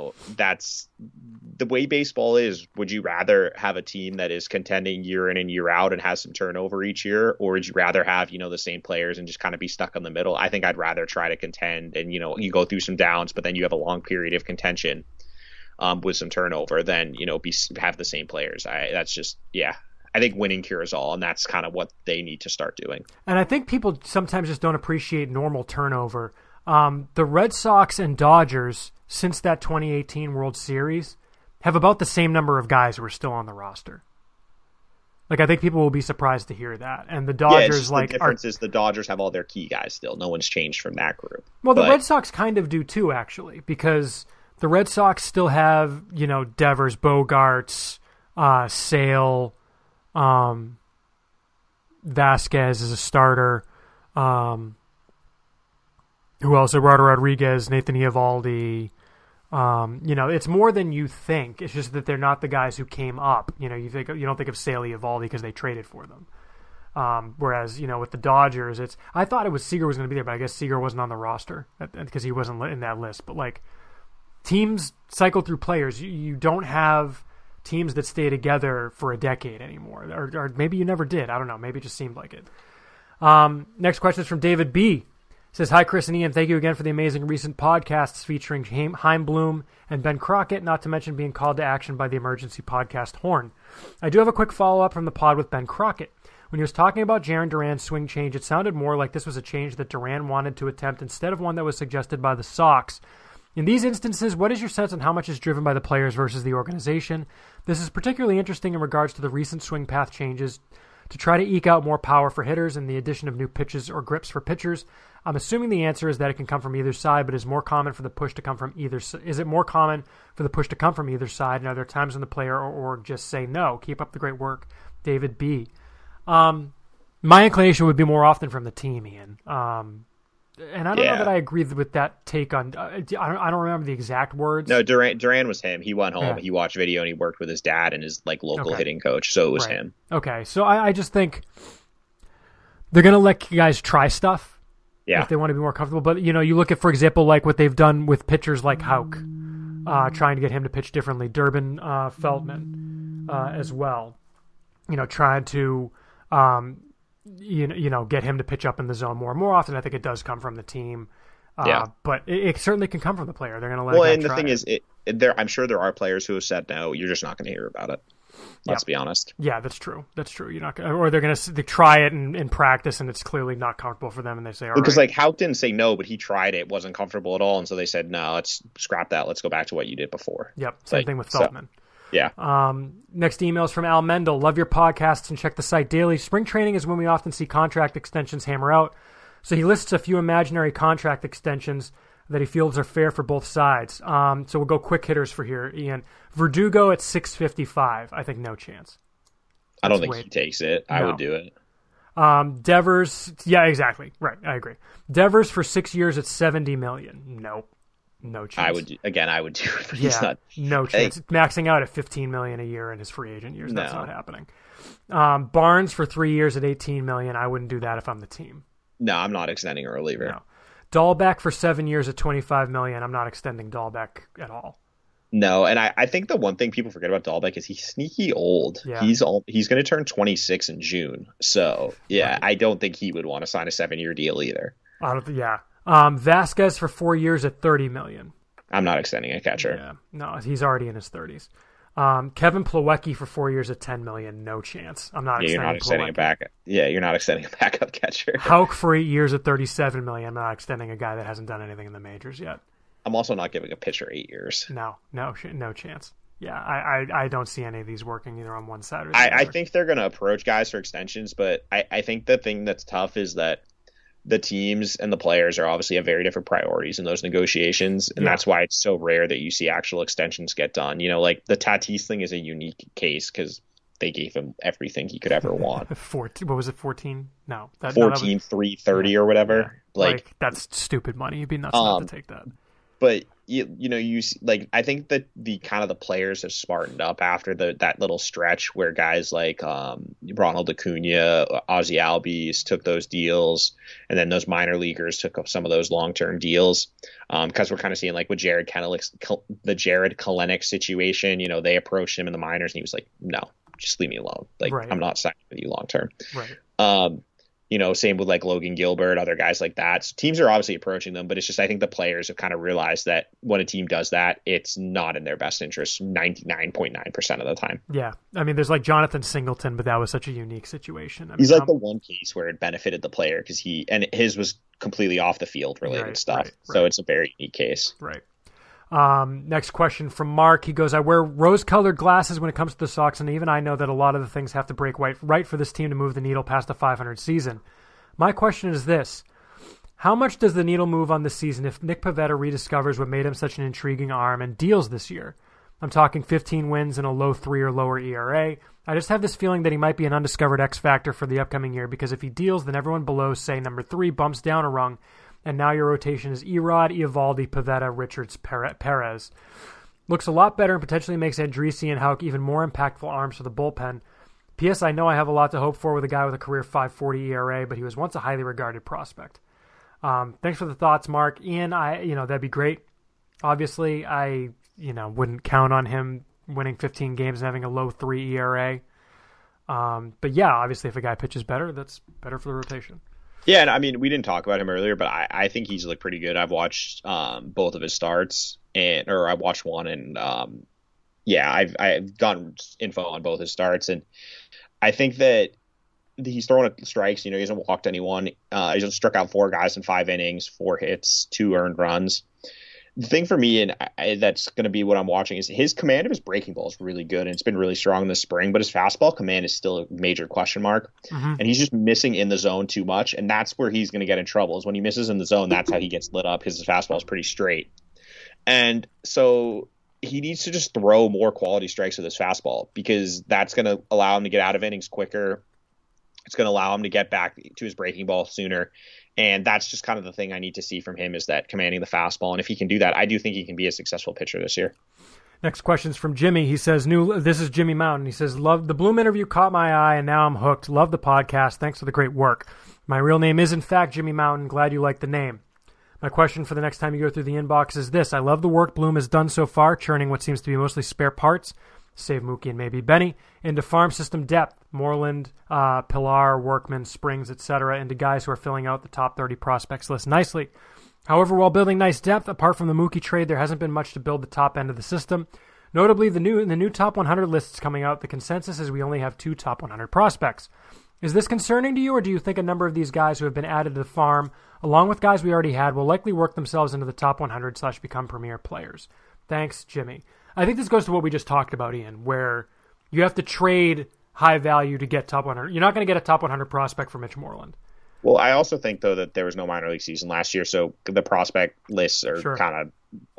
the way baseball is. Would you rather have a team that is contending year in and year out and has some turnover each year, or would you rather have the same players and just kind of be stuck in the middle? I think I'd rather try to contend and you go through some downs, but then you have a long period of contention. With some turnover, then have the same players. I think winning cures all, and that's kind of what they need to start doing. And I think people sometimes just don't appreciate normal turnover. The Red Sox and Dodgers, since that 2018 World Series, have about the same number of guys who are still on the roster. Like, I think people will be surprised to hear that. And the Dodgers, the difference is the Dodgers have all their key guys still. No one's changed from that group. Well, the Red Sox kind of do too, actually, because the Red Sox still have, Devers, Bogaerts, Sale, Vazquez as a starter. Who else? Eduardo Rodriguez, Nathan Eovaldi. It's more than you think. It's just that they're not the guys who came up. You don't think of Sale, Eovaldi because they traded for them. Whereas, with the Dodgers, I thought it was Seager was going to be there, but I guess Seager wasn't on the roster because he wasn't in that list. But teams cycle through players. You don't have teams that stay together for a decade anymore. Or maybe you never did. I don't know. Maybe it just seemed like it. Next question is from David B. He says, "Hi, Chris and Ian. Thank you again for the amazing recent podcasts featuring Chaim Bloom and Ben Crockett, not to mention being called to action by the emergency podcast Horn. I do have a quick follow-up from the pod with Ben Crockett. When he was talking about Jarren Duran's swing change, it sounded more like this was a change that Duran wanted to attempt instead of one that was suggested by the Sox. In these instances, what is your sense on how much is driven by the players versus the organization? This is particularly interesting in regards to the recent swing path changes to try to eke out more power for hitters and the addition of new pitches or grips for pitchers. I'm assuming the answer is that it can come from either side, but is more common for the push to come from either? Is it more common for the push to come from either side? And are there times when the player or just say no? Keep up the great work, David B. My inclination would be more often from the team, Ian. And I don't know that I agree with that take on. I don't remember the exact words. No, Duran was him. He went home. Yeah. He watched video and he worked with his dad and his local hitting coach. So it was him. Okay, so I just think they're gonna let guys try stuff. Yeah. If they want to be more comfortable, but you look at, for example, like what they've done with pitchers like Houck, trying to get him to pitch differently. Durbin, Feltman, as well. Trying to. Get him to pitch up in the zone more. More often, I think it does come from the team. But it certainly can come from the player. They're going to let. Well, and the thing is, I'm sure there are players who have said no. You're just not going to hear about it. Let's be honest. Yeah, that's true. That's true. You're not, or they're going to try it in practice, and it's clearly not comfortable for them, and they say, "All because right." Houck didn't say no, but he tried it. Wasn't comfortable at all, and so they said, "No, let's scrap that. Let's go back to what you did before." Yep. Same thing with Feltman. Yeah. Next email is from Al Mendel. Love your podcasts and check the site daily. Spring training is when we often see contract extensions hammer out. So he lists a few imaginary contract extensions that he feels are fair for both sides. So we'll go quick hitters for here, Ian. Verdugo at $655. I think no chance. I don't think he takes it. I would do it. Devers. Yeah, exactly. Right. I agree. Devers for 6 years at $70 million. Nope. No chance. I would do it, but he's not. No chance. Maxing out at $15 million a year in his free agent years. That's not happening. Barnes for 3 years at $18 million. I wouldn't do that if I'm the team. No, I'm not extending a reliever. No. Dalbec for 7 years at $25 million. I'm not extending Dalbec at all. No, and I think the one thing people forget about Dalbec is he's sneaky old. Yeah. He's going to turn 26 in June. So, right. I don't think he would want to sign a 7-year deal either. Vazquez for 4 years at $30 million. I'm not extending a catcher. Yeah, no, he's already in his 30s. Kevin Plawecki for 4 years at $10 million. No chance. I'm not. You're not extending a backup. Yeah, you're not extending a backup catcher. Houck for 8 years at $37 million. I'm not extending a guy that hasn't done anything in the majors yet. I'm also not giving a pitcher 8 years. No chance. Yeah, I don't see any of these working either on one side or the other. I think they're going to approach guys for extensions, but I think the thing that's tough is that the teams and the players are obviously have very different priorities in those negotiations, and that's why it's so rare that you see actual extensions get done. Like the Tatis thing is a unique case because they gave him everything he could ever want. What was it, 14? No. 14, 330 or whatever. Yeah. Like that's stupid money. You'd be nuts not to take that. But you I think that the kind of the players have smartened up after that little stretch where guys like Ronald Acuna, Ozzie Albies took those deals, and then those minor leaguers took up some of those long-term deals. Because we're kind of seeing like with the Jared Kelenic situation, they approached him in the minors and he was like, no, just leave me alone. Like I'm not signing with you long-term. Right. Same with like Logan Gilbert, other guys like that. So teams are obviously approaching them, but it's just I think the players have kind of realized that when a team does that, it's not in their best interest 99.9% of the time. Yeah. I mean, there's like Jonathan Singleton, but that was such a unique situation. He's like the one case where it benefited the player because his was completely off the field related stuff. Right. So it's a very unique case. Right. Next question from Mark. He goes, I wear rose-colored glasses when it comes to the Sox, and even I know that a lot of the things have to break right for this team to move the needle past the 500 season. My question is this. How much does the needle move on this season if Nick Pivetta rediscovers what made him such an intriguing arm and deals this year? I'm talking 15 wins and a low 3 or lower ERA. I just have this feeling that he might be an undiscovered X factor for the upcoming year because if he deals, then everyone below, say, number 3, bumps down a rung, and now your rotation is Erod, Eovaldi, Pivetta, Richards, Perez. Looks a lot better and potentially makes Andriese and Houck even more impactful arms for the bullpen. P.S. I know I have a lot to hope for with a guy with a career 5.40 ERA, but he was once a highly regarded prospect. Thanks for the thoughts, Mark. Ian, that'd be great. Obviously, I wouldn't count on him winning 15 games and having a low 3 ERA. But yeah, obviously, if a guy pitches better, that's better for the rotation. Yeah, and I mean, we didn't talk about him earlier, but I think he's looked pretty good. I've watched both of his starts, or I watched one, and I've gotten info on both his starts, and I think that he's throwing strikes. He hasn't walked anyone. He's struck out 4 guys in 5 innings, 4 hits, 2 earned runs. The thing for me, and that's going to be what I'm watching, is his command of his breaking ball is really good, and it's been really strong in the spring, but his fastball command is still a major question mark, and he's just missing in the zone too much, and that's where he's going to get in trouble, is when he misses in the zone, that's how he gets lit up. His fastball is pretty straight. And so he needs to just throw more quality strikes with his fastball because that's going to allow him to get out of innings quicker. It's going to allow him to get back to his breaking ball sooner. And that's just kind of the thing I need to see from him, is that commanding the fastball. And if he can do that, I do think he can be a successful pitcher this year. Next question's from Jimmy. He says, this is Jimmy Mountain. He says, love the Bloom interview, caught my eye, and now I'm hooked. Love the podcast. Thanks for the great work. My real name is, in fact, Jimmy Mountain. Glad you like the name. My question for the next time you go through the inbox is this. I love the work Bloom has done so far, churning what seems to be mostly spare parts, save Mookie and maybe Benny, into farm system depth, Moreland, Pilar, Workman, Springs, etc., into guys who are filling out the top 30 prospects list nicely. However, while building nice depth, apart from the Mookie trade, there hasn't been much to build the top end of the system. Notably, the new top 100 lists coming out, the consensus is we only have 2 top 100 prospects. Is this concerning to you, or do you think a number of these guys who have been added to the farm, along with guys we already had, will likely work themselves into the top 100 / become premier players? Thanks, Jimmy. I think this goes to what we just talked about, Ian, where you have to trade high value to get top 100. You're not going to get a top 100 prospect for Mitch Moreland. Well, I also think, though, that there was no minor league season last year, so the prospect lists are kind of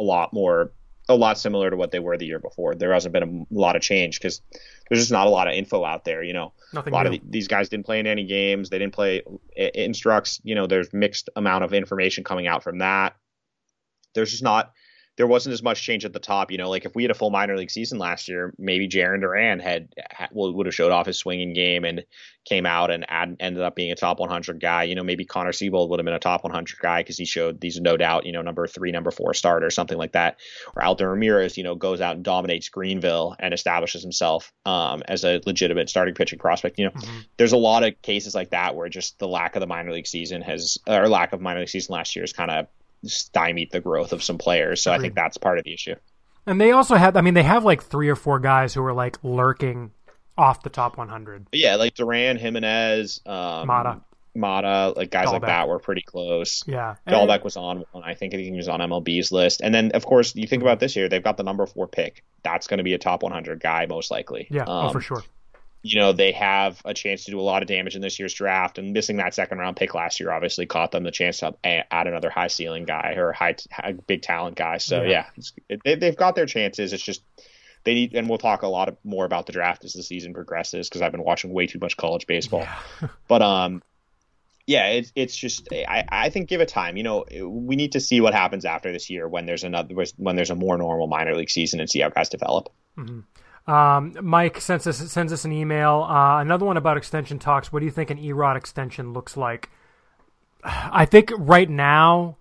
a lot similar to what they were the year before. There hasn't been a lot of change because there's just not a lot of info out there. Nothing a lot of these guys didn't play in any games. They didn't play instructs. There's mixed amount of information coming out from that. There wasn't as much change at the top. Like if we had a full minor league season last year, maybe Jarren Duran would have showed off his swinging game and came out and ended up being a top 100 guy. Maybe Connor Seabold would have been a top 100 guy because he showed these no doubt, number 3, number 4 starter, something like that. Or Alton Ramirez, goes out and dominates Greenville and establishes himself as a legitimate starting pitching prospect. There's a lot of cases like that where just the lack of minor league season last year has kind of stymied the growth of some players. So I think that's part of the issue. And they also they have like 3 or 4 guys who are like lurking off the top 100. Yeah, like Duran, Jimenez, Mata, like guys Dalbec. Like that were pretty close. Yeah. Dalbec was on one. I think he was on MLB's list. And then, of course, you think about this year, they've got the number 4 pick. That's going to be a top 100 guy, most likely. Yeah, for sure. They have a chance to do a lot of damage in this year's draft, and missing that second round pick last year obviously caught them the chance to add another high ceiling guy or a big talent guy. So they've got their chances. It's just they need, and we'll talk a lot more about the draft as the season progresses because I've been watching way too much college baseball. Yeah. But it's just I think give it time. We need to see what happens after this year when there's a more normal minor league season and see how guys develop. Mm-hmm. Mike sends us an email. Another one about extension talks. What do you think an Erod extension looks like? I think right now,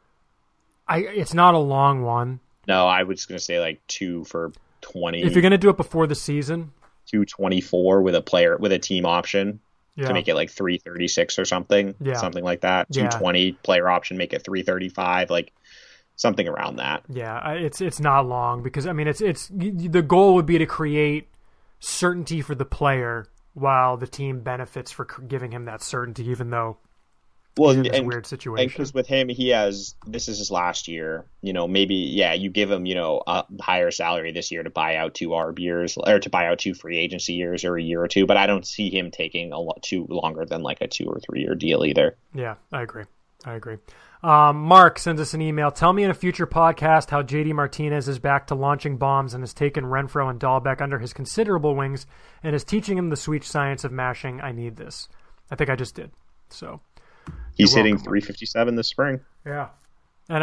it's not a long one. No, I was going to say like 2 for 20. If you're going to do it before the season, 224 with a team option to make it like 336 or something, something like that. 220 player option, make it 335, like. Something around that. Yeah, it's not long because it's the goal would be to create certainty for the player while the team benefits for giving him that certainty, even though he's in this weird situation. Because with him, this is his last year. Maybe you give him a higher salary this year to buy out 2 ARB years or to buy out 2 free agency years or a year or 2. But I don't see him taking a lot too longer than like a 2 or 3 year deal either. Yeah, I agree. Mark sends us an email. Tell me in a future podcast how JD Martinez is back to launching bombs and has taken Renfroe and Dalbec under his considerable wings and is teaching him the sweet science of mashing. I need this. I think I just did. So he's hitting 357 this spring. Yeah. And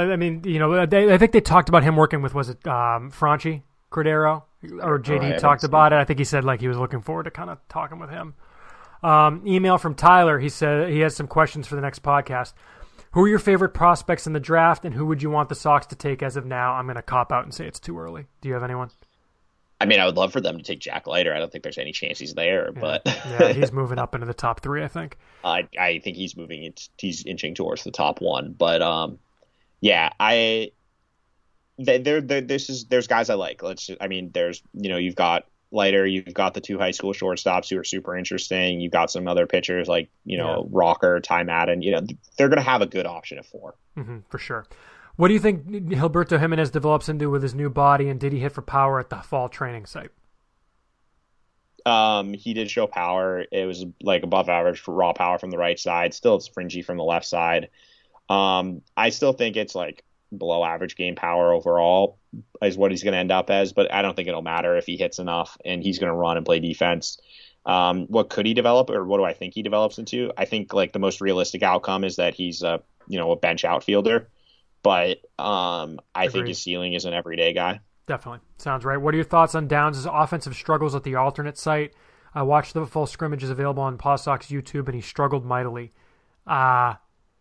I think they talked about him working with, was it Franchi Cordero or JD talked about it. I think he said like he was looking forward to kind of talking with him. Email from Tyler. He said he has some questions for the next podcast. Who are your favorite prospects in the draft, and who would you want the Sox to take as of now? I'm going to cop out and say it's too early. Do you have anyone? I would love for them to take Jack Leiter. I don't think there's any chance he's there, but he's moving up into the top 3, I think. I think he's moving. He's inching towards the top 1, but there's guys I like. You've got Leiter, you've got the 2 high school shortstops who are super interesting. You've got some other pitchers like, Rocker, Ty Madden. They're going to have a good option at 4. Mm-hmm, for sure. What do you think Gilberto Jimenez develops into with his new body, and did he hit for power at the fall training site? He did show power. It was like above average for raw power from the right side. Still, it's fringy from the left side. I still think it's like below average game power overall is what he's going to end up as, but I don't think it'll matter if he hits enough, and he's going to run and play defense. What could he develop, or what do I think he develops into? I think like the most realistic outcome is that he's a bench outfielder, but I think his ceiling is an everyday guy. Definitely. Sounds right. What are your thoughts on Downs' offensive struggles at the alternate site? I watched the full scrimmages available on Paw Sox YouTube, and he struggled mightily. I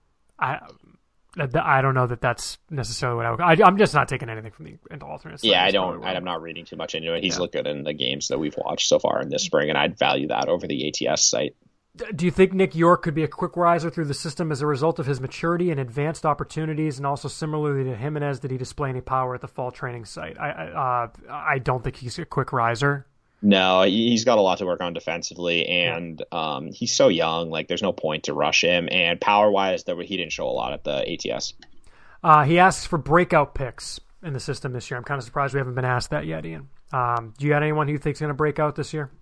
don't know that that's necessarily what I'm just not taking anything from the alternate site. Yeah, I'm not reading too much into it. He's looked good in the games that we've watched so far in this spring, and I'd value that over the ATS site. Do you think Nick Yorke could be a quick riser through the system as a result of his maturity and advanced opportunities, and also similarly to Jimenez, did he display any power at the fall training site? I don't think he's a quick riser. No, he's got a lot to work on defensively, and he's so young. Like, there's no point to rush him. And power-wise, he didn't show a lot at the ATS. He asks for breakout picks in the system this year. I'm kind of surprised we haven't been asked that yet, Ian. Do you got anyone who you think's going to break out this year?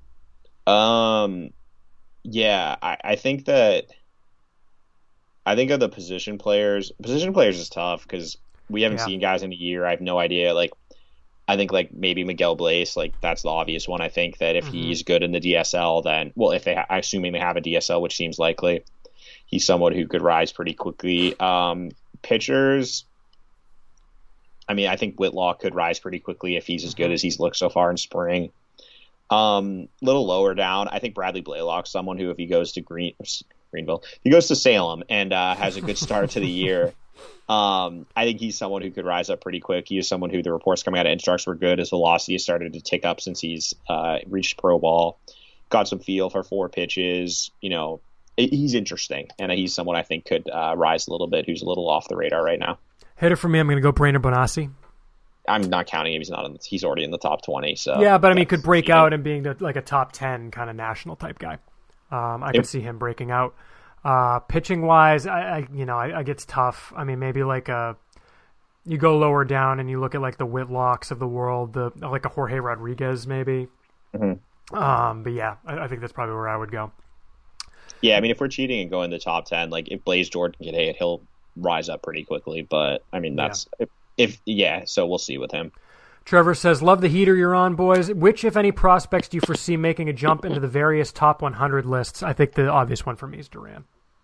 Yeah, I think of the position players. Position players is tough because we haven't seen guys in a year. I have no idea. Like, I think like maybe Miguel Bleis, like that's the obvious one. I think that if he's good in the DSL, then if assuming they have a DSL, which seems likely, he's someone who could rise pretty quickly. Pitchers, I mean, I think Whitlock could rise pretty quickly if he's as good as he's looked so far in spring. Little lower down, I think Bradley Blalock, someone who if he goes to Greenville, he goes to Salem and has a good start to the year. I think he's someone who could rise up pretty quick. He is someone who the reports coming out of Instructs were good. His velocity has started to tick up since he's reached pro ball. Got some feel for 4 pitches. He's interesting, and he's someone I think could rise a little bit, who's a little off the radar right now. Hitter for me, I'm going to go Brandon Bonaci. I'm not counting him. He's already in the top 20. So yeah, but I mean, he could break out and being like a top 10 kind of national type guy. I could see him breaking out. Pitching wise, I gets tough. I mean, maybe like you go lower down and you look at like the Whitlocks of the world, like a Jorge Rodriguez maybe. But yeah, I think that's probably where I would go. Yeah, I mean, if we're cheating and going to the top 10, like if Blaze Jordan get hit, he'll rise up pretty quickly. But I mean, that's so we'll see with him. Trevor says, love the heater you're on, boys. Which, if any, prospects do you foresee making a jump into the various top 100 lists? I think the obvious one for me is Duran.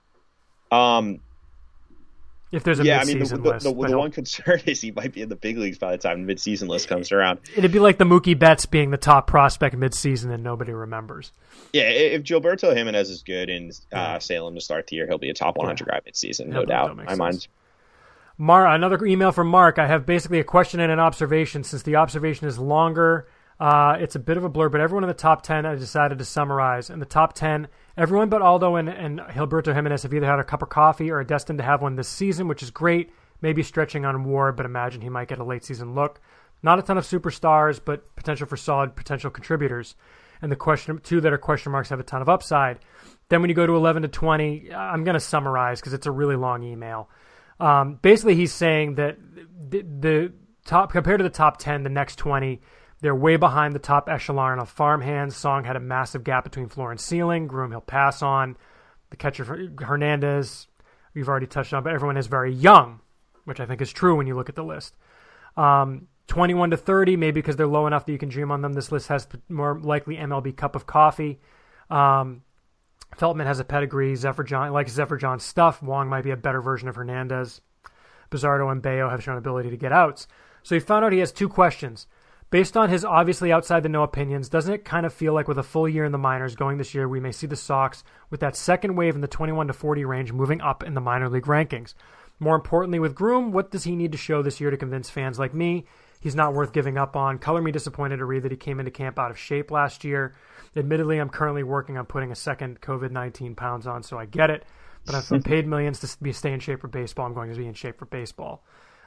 If there's a mid-season list. The one concern is he might be in the big leagues by the time the mid-season list comes around. It'd be like the Mookie Betts being the top prospect mid-season and nobody remembers. Yeah, if Gilberto Jimenez is good in Salem to start the year, he'll be a top 100 guy mid-season, no doubt in my mind. Another email from Mark. I have basically a question and an observation. Since the observation is longer, it's a bit of a blur, but everyone in the top 10 I decided to summarize. In the top 10, everyone but Aldo and Gilberto Jimenez have either had a cup of coffee or are destined to have one this season, which is great. Maybe stretching on Ward, but imagine he might get a late season look. Not a ton of superstars, but potential for solid potential contributors. And the two that are question marks have a ton of upside. Then when you go to 11 to 20, I'm going to summarize because it's a really long email. Basically, he's saying that the top compared to the top 10, the next 20, they're way behind the top echelon of farmhands. Song had a massive gap between floor and ceiling. Groome, he'll pass on. The catcher Hernandez, we've already touched on, but everyone is very young, which I think is true when you look at the list. 21 to 30, maybe because they're low enough that you can dream on them. This list has more likely MLB cup of coffee. Feltman has a pedigree. Zephyr John's stuff. Wong might be a better version of Hernandez. Bazardo and Bayo have shown ability to get outs. So he found out he has 2 questions. Based on his obviously outside the no opinions, doesn't it kind of feel like with a full year in the minors going this year, we may see the Sox with that second wave in the 21 to 40 range moving up in the minor league rankings? More importantly, with Groome, what does he need to show this year to convince fans like me he's not worth giving up on? Color me disappointed to read that he came into camp out of shape last year. Admittedly, I'm currently working on putting a second COVID-19 pounds on, so I get it. But if I'm paid millions to stay in shape for baseball, I'm going to be in shape for baseball.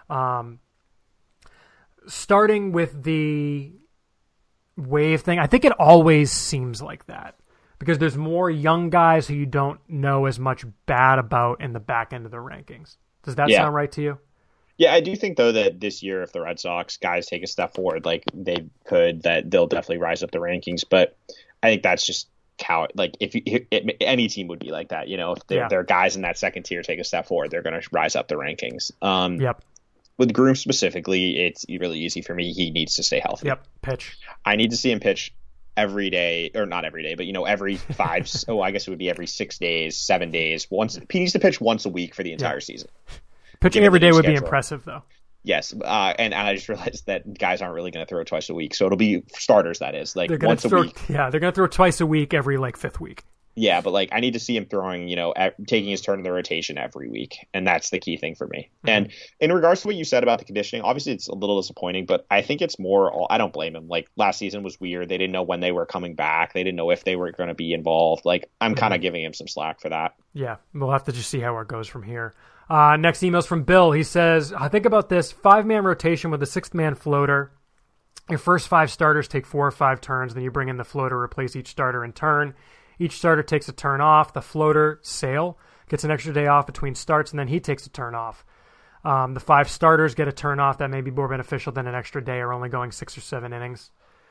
Starting with the wave thing, I think it always seems like that because there's more young guys who you don't know as much bad about in the back end of the rankings. Does that sound right to you? Yeah, I do think, though, that this year, if the Red Sox guys take a step forward, like they could, that they'll definitely rise up the rankings. But I think that's just how, like, if any team would be like that, if their guys in that second tier take a step forward, they're going to rise up the rankings. Yep. With Groome specifically, it's really easy for me. He needs to stay healthy. Yep, pitch. I need to see him pitch every day, or not every day, but every I guess it would be every 6 days, 7 days. He needs to pitch once a week for the entire season. Pitching every day would be impressive, though. Yes, and I just realized that guys aren't really going to throw twice a week, so it'll be starters. That is once a week. Yeah, they're going to throw twice a week every fifth week. Yeah, but I need to see him throwing, taking his turn in the rotation every week, and that's the key thing for me. Mm-hmm. And in regards to what you said about the conditioning, obviously it's a little disappointing, but I think it's more. I don't blame him. Last season was weird. They didn't know when they were coming back. They didn't know if they were going to be involved. I'm kind of giving him some slack for that. Yeah, we'll have to just see how it goes from here. Next email's from Bill. He says, think about this 5-man rotation with a 6th-man floater. Your first 5 starters take 4 or 5 turns. Then you bring in the floater, replace each starter in turn. Each starter takes a turn off. The floater, Sale, gets an extra day off between starts, and then he takes a turn off. The 5 starters get a turn off. That may be more beneficial than an extra day or only going 6 or 7 innings.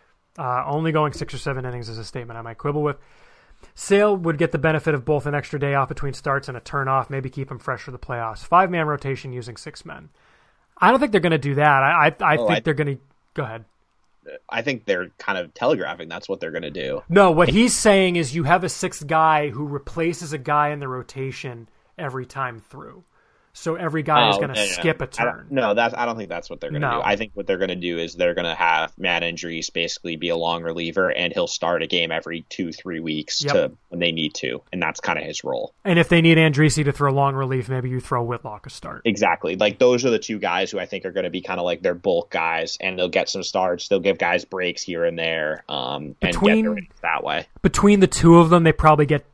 Only going 6 or 7 innings is a statement I might quibble with. Sale would get the benefit of both an extra day off between starts and a turn off, maybe keep him fresh for the playoffs. 5-man rotation using 6 men. I don't think they're going to do that. I think they're going to... Go ahead. I think they're kind of telegraphing that's what they're going to do. No, what he's saying is you have a 6th guy who replaces a guy in the rotation every time through. So every guy is going to skip a turn. I don't think that's what they're going to do. I think what they're going to do is they're going to have Matt Andriese basically be a long reliever, and he'll start a game every 2-3 weeks to when they need to, and that's kind of his role. And if they need Andriese to throw long relief, maybe you throw Whitlock a start. Exactly. Those are the 2 guys who I think are going to be kind of their bulk guys, and they'll get some starts. They'll give guys breaks here and there, and get their innings that way. Between the 2 of them, they probably get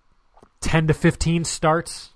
10 to 15 starts.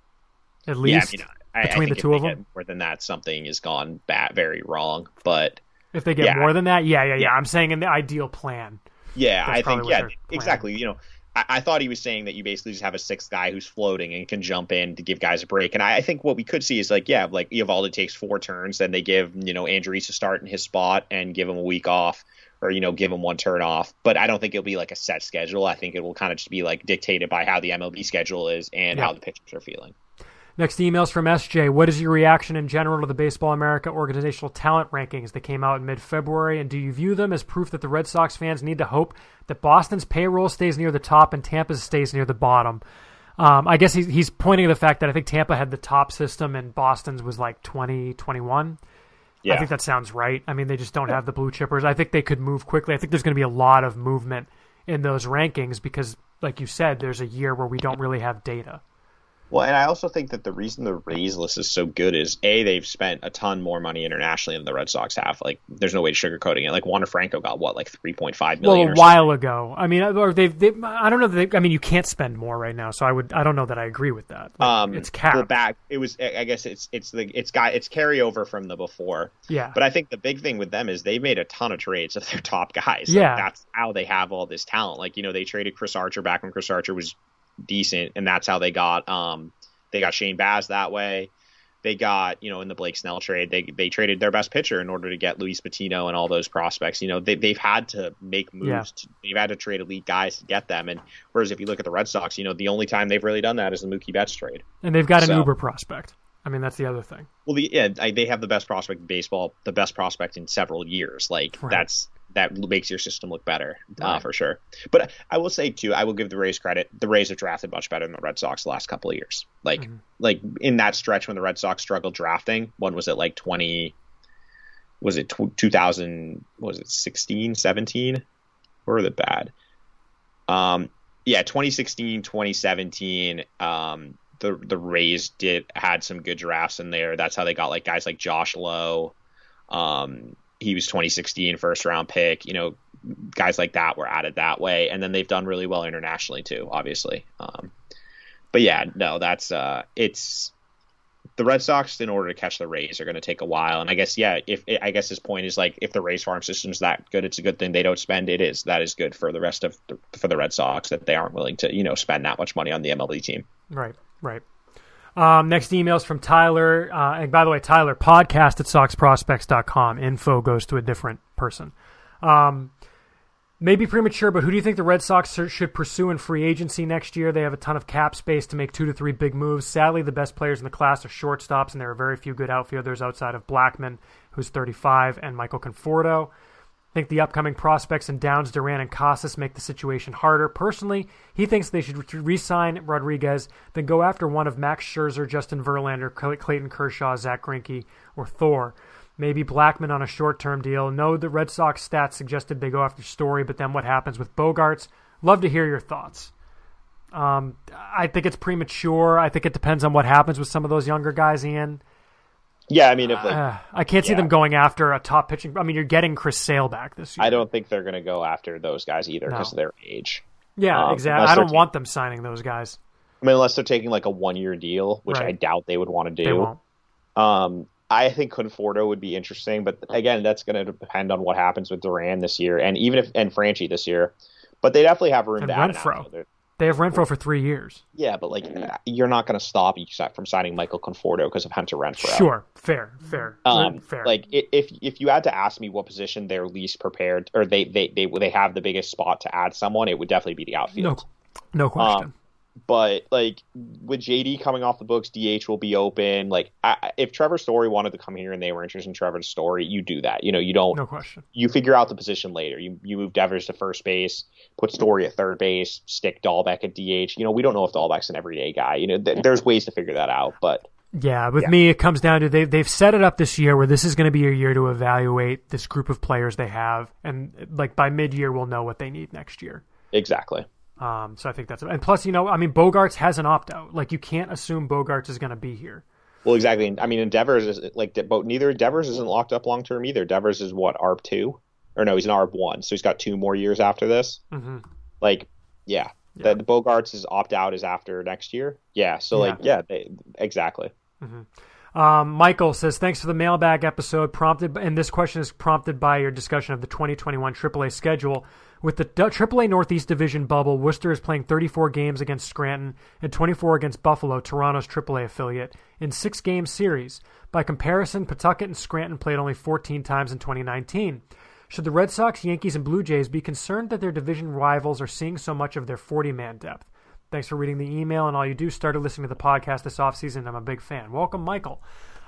At least between the 2 of them. More than that, something has gone very wrong. But if they get more than that, yeah. I'm saying in the ideal plan. Yeah, I think exactly. I thought he was saying that you basically just have a 6th guy who's floating and can jump in to give guys a break. And I think what we could see is Eovaldi takes 4 turns, then they give Andriese a start in his spot and give him a week off, or give him 1 turn off. But I don't think it'll be a set schedule. I think it will kind of just be dictated by how the MLB schedule is and how the pitchers are feeling. Next email's from SJ. What is your reaction in general to the Baseball America organizational talent rankings that came out in mid-February, and do you view them as proof that the Red Sox fans need to hope that Boston's payroll stays near the top and Tampa's stays near the bottom? I guess he's pointing to the fact that I think Tampa had the top system and Boston's was 20, 21. Yeah. I think that sounds right. I mean, they just don't have the blue chippers. I think they could move quickly. I think there's going to be a lot of movement in those rankings because, like you said, there's a year where we don't really have data. Well, and I also think that the reason the Rays list is so good is, A, they've spent a ton more money internationally than the Red Sox have. There's no way to sugarcoating it. Wander Franco got, $3.5 million? Well, a while ago. I mean, or I don't know. You can't spend more right now, so I don't know that I agree with that. It's capped. It was, I guess it's carryover from the before. Yeah. But I think the big thing with them is they made a ton of trades of their top guys. Yeah. That's how they have all this talent. They traded Chris Archer back when Chris Archer was decent, and that's how they got Shane Baz that way. They got in the Blake Snell trade, they traded their best pitcher in order to get Luis Patino and all those prospects. They've had to make moves. They've had to trade elite guys to get them. And whereas if you look at the Red Sox, the only time they've really done that is the Mookie Betts trade. And they've got an uber prospect. I mean, that's the other thing. Well, they have the best prospect in baseball, the best prospect in several years. That makes your system look better, for sure. But I will say, too, I will give the Rays credit. The Rays have drafted much better than the Red Sox the last couple of years. In that stretch when the Red Sox struggled drafting, when was it 2016, 17? Or were they bad? 2016, 2017, the Rays had some good drafts in there. That's how they got guys like Josh Lowe. He was 2016 first round pick. Guys like that were added that way, and then they've done really well internationally too, obviously. That's it's the Red Sox, in order to catch the Rays, are going to take a while. And I guess if his point is if the Rays farm system's that good, it's a good thing they don't spend. That is good for the rest of for the Red Sox that they aren't willing to spend that much money on the MLB team. Right. Next email's from Tyler. And by the way, Tyler, podcast at SoxProspects.com. Info goes to a different person. Maybe premature, but who do you think the Red Sox should pursue in free agency next year? They have a ton of cap space to make 2 to 3 big moves. Sadly, the best players in the class are shortstops, and there are very few good outfielders outside of Blackman, who's 35, and Michael Conforto. think the upcoming prospects in Downs, Duran, and Casas make the situation harder. Personally, he thinks they should re-sign Rodriguez, then go after one of Max Scherzer, Justin Verlander, Clayton Kershaw, Zach Greinke, or Thor. Maybe Blackmon on a short-term deal. No, the Red Sox stats suggested they go after Story, but then what happens with Bogaerts? Love to hear your thoughts. I think it's premature. I think it depends on what happens with some of those younger guys, Ian. Yeah, I mean, if I can't see them going after a top pitching. I mean, you're getting Chris Sale back this year. I don't think they're going to go after those guys either because of their age. Yeah, exactly. I don't want them signing those guys. I mean, unless they're taking like a 1-year deal, which I doubt they would want to do. They won't. I think Conforto would be interesting, but again, that's going to depend on what happens with Duran this year, and Franchi this year. But they definitely have room to add an outfielder. They have Renfroe for 3 years. Yeah, but like you're not going to stop from signing Michael Conforto because of Hunter Renfroe. Sure, fair. Like if you had to ask me what position they're least prepared, or they have the biggest spot to add someone, it would definitely be the outfield. No question. But like with JD coming off the books, DH will be open. Like if Trevor Story wanted to come here and they were interested in Trevor Story, you do that. You don't. No question. You figure out the position later. You move Devers to first base, put Story at third base, stick Dalbec at DH. We don't know if Dalbec's an everyday guy. There's ways to figure that out. But yeah, with me, it comes down to they've set it up this year where this is going to be a year to evaluate this group of players they have, and like by mid-year we'll know what they need next year. Exactly. So I think and plus, Bogaerts has an opt-out. Like, you can't assume Bogaerts is going to be here. Well, exactly. I mean, and Devers is but neither Devers isn't locked up long-term either. Devers is what, ARB 2? Or no, he's an ARB 1. So he's got 2 more years after this. Mm-hmm. Like, yeah. The Bogaerts' opt-out is after next year. Yeah. So exactly. Mm-hmm. Michael says, thanks for the mailbag episode and this question is prompted by your discussion of the 2021 AAA schedule. With the AAA Northeast Division bubble, Worcester is playing 34 games against Scranton and 24 against Buffalo, Toronto's AAA affiliate, in 6-game series. By comparison, Pawtucket and Scranton played only 14 times in 2019. Should the Red Sox, Yankees, and Blue Jays be concerned that their division rivals are seeing so much of their 40-man depth? Thanks for reading the email and all you do. Started listening to the podcast this offseason. I'm a big fan. Welcome, Michael.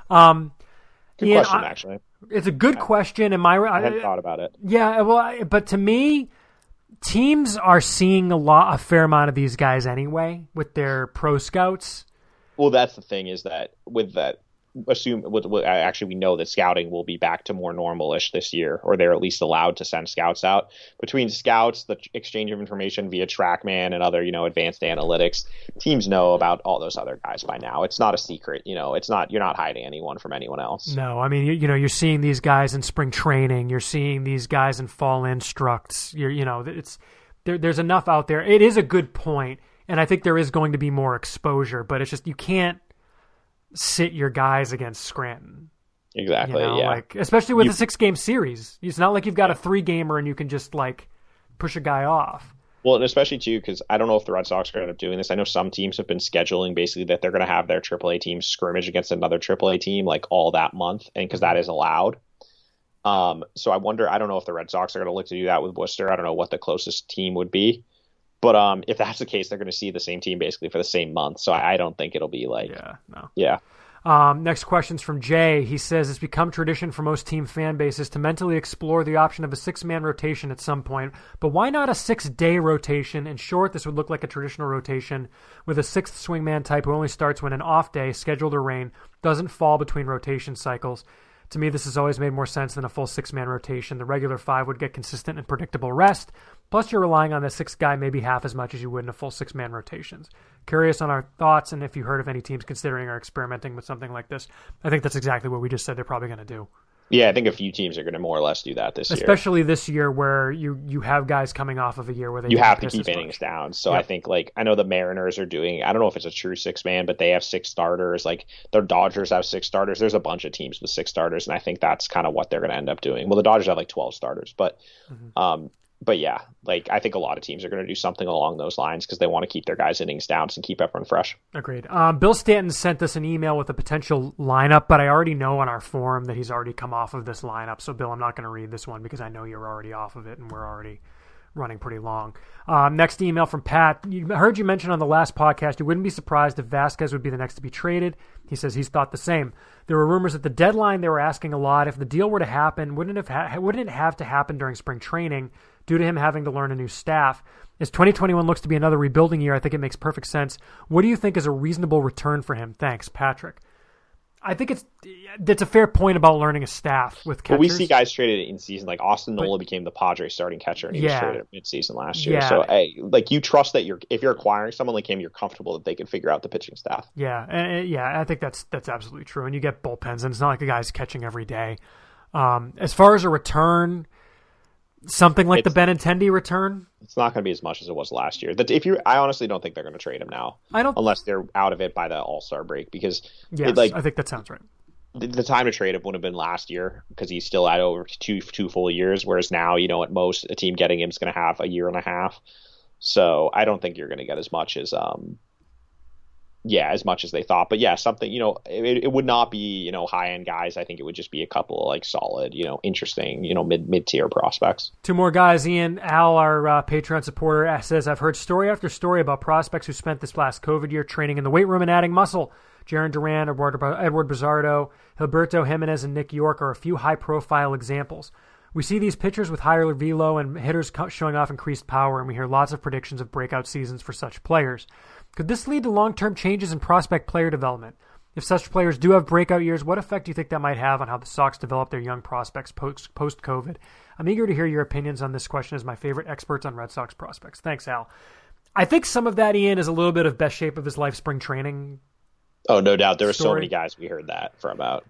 Good question, actually. It's a good question. I hadn't thought about it. Yeah, well, but to me, teams are seeing a fair amount of these guys anyway with their pro scouts. Well, that's the thing is that with that, actually we know that scouting will be back to more normal-ish this year, or they're at least allowed to send scouts out. Between scouts, the exchange of information via TrackMan and other, advanced analytics, teams know about all those other guys by now. It's not a secret, it's not, you're not hiding anyone from anyone else. No, I mean, you're seeing these guys in spring training, you're seeing these guys in fall instructs, there's enough out there. It is a good point, and I think there is going to be more exposure, but it's just, you can't sit your guys against Scranton. Exactly, yeah. Like, especially with a 6-game series. It's not like you've got a 3-gamer and you can just, push a guy off. Well, and especially, too, because I don't know if the Red Sox are going to end up doing this. I know some teams have been scheduling, basically, that they're going to have their AAA team scrimmage against another AAA team, all that month, and because that is allowed. So I wonder, I don't know if the Red Sox are going to look to do that with Worcester. I don't know what the closest team would be. But if that's the case, they're going to see the same team basically for the same month. So I don't think it'll be Yeah. Next question's from Jay. He says, it's become tradition for most team fan bases to mentally explore the option of a 6-man rotation at some point. But why not a 6-day rotation? In short, this would look like a traditional rotation with a 6th swingman type who only starts when an off day, scheduled or rain, doesn't fall between rotation cycles. To me, this has always made more sense than a full 6-man rotation. The regular 5 would get consistent and predictable rest. Plus, you're relying on the 6th guy maybe half as much as you would in a full 6-man rotations. Curious on our thoughts and if you heard of any teams considering or experimenting with something like this. I think that's exactly what we just said they're probably going to do. Yeah, I think a few teams are going to more or less do that this year. Especially this year where you have guys coming off of a year where they have to keep innings down. So I think, I know the Mariners are doing, I don't know if it's a true 6-man, but they have 6 starters. The Dodgers have 6 starters. There's a bunch of teams with 6 starters, and I think that's kind of what they're going to end up doing. Well, the Dodgers have 12 starters, but yeah, I think a lot of teams are going to do something along those lines because they want to keep their guys' innings down and keep everyone fresh. Agreed. Bill Stanton sent us an email with a potential lineup, but I already know on our forum that he's already come off of this lineup. So, Bill, I'm not going to read this one because I know you're already off of it and we're already running pretty long. Next email from Pat. I heard you mention on the last podcast you wouldn't be surprised if Vazquez would be the next to be traded. He says he's thought the same. There were rumors at the deadline they were asking a lot. If the deal were to happen, wouldn't it have to happen during spring training due to him having to learn a new staff? As 2021 looks to be another rebuilding year, I think it makes perfect sense. What do you think is a reasonable return for him? Thanks, Patrick. I think it's a fair point about learning a staff with catchers. But we see guys traded in season, like Austin Nola became the Padres starting catcher, and he was traded mid-season last year. So, you trust that if you're acquiring someone like him, you're comfortable that they can figure out the pitching staff. Yeah, I think that's absolutely true. And you get bullpens, and it's not like the guy's catching every day. As far as a return, something like the Benintendi return, it's not going to be as much as it was last year. I honestly don't think they're going to trade him now. Unless they're out of it by the All-Star break, because I think that sounds right. The time to trade him would have been last year because he's still at over two full years, whereas now, at most a team getting him is going to have a year and a half. So I don't think you're going to get as much as they thought. But something, it would not be, high-end guys. I think it would just be a couple of solid, interesting, mid-tier prospects. Two more guys. Ian Al, our Patreon supporter, says, I've heard story after story about prospects who spent this last COVID year training in the weight room and adding muscle. Jarren, Duran, Eduard Bazardo, Gilberto, Jimenez, and Nick Yorke are a few high-profile examples. We see these pitchers with higher velo and hitters showing off increased power, and we hear lots of predictions of breakout seasons for such players. Could this lead to long-term changes in prospect player development? If such players do have breakout years, what effect do you think that might have on how the Sox develop their young prospects post-COVID? I'm eager to hear your opinions on this question as my favorite experts on Red Sox prospects. Thanks, Al. I think some of that, Ian, is a little bit of best shape of his life spring training. Oh, no doubt. There were so many guys we heard that from out.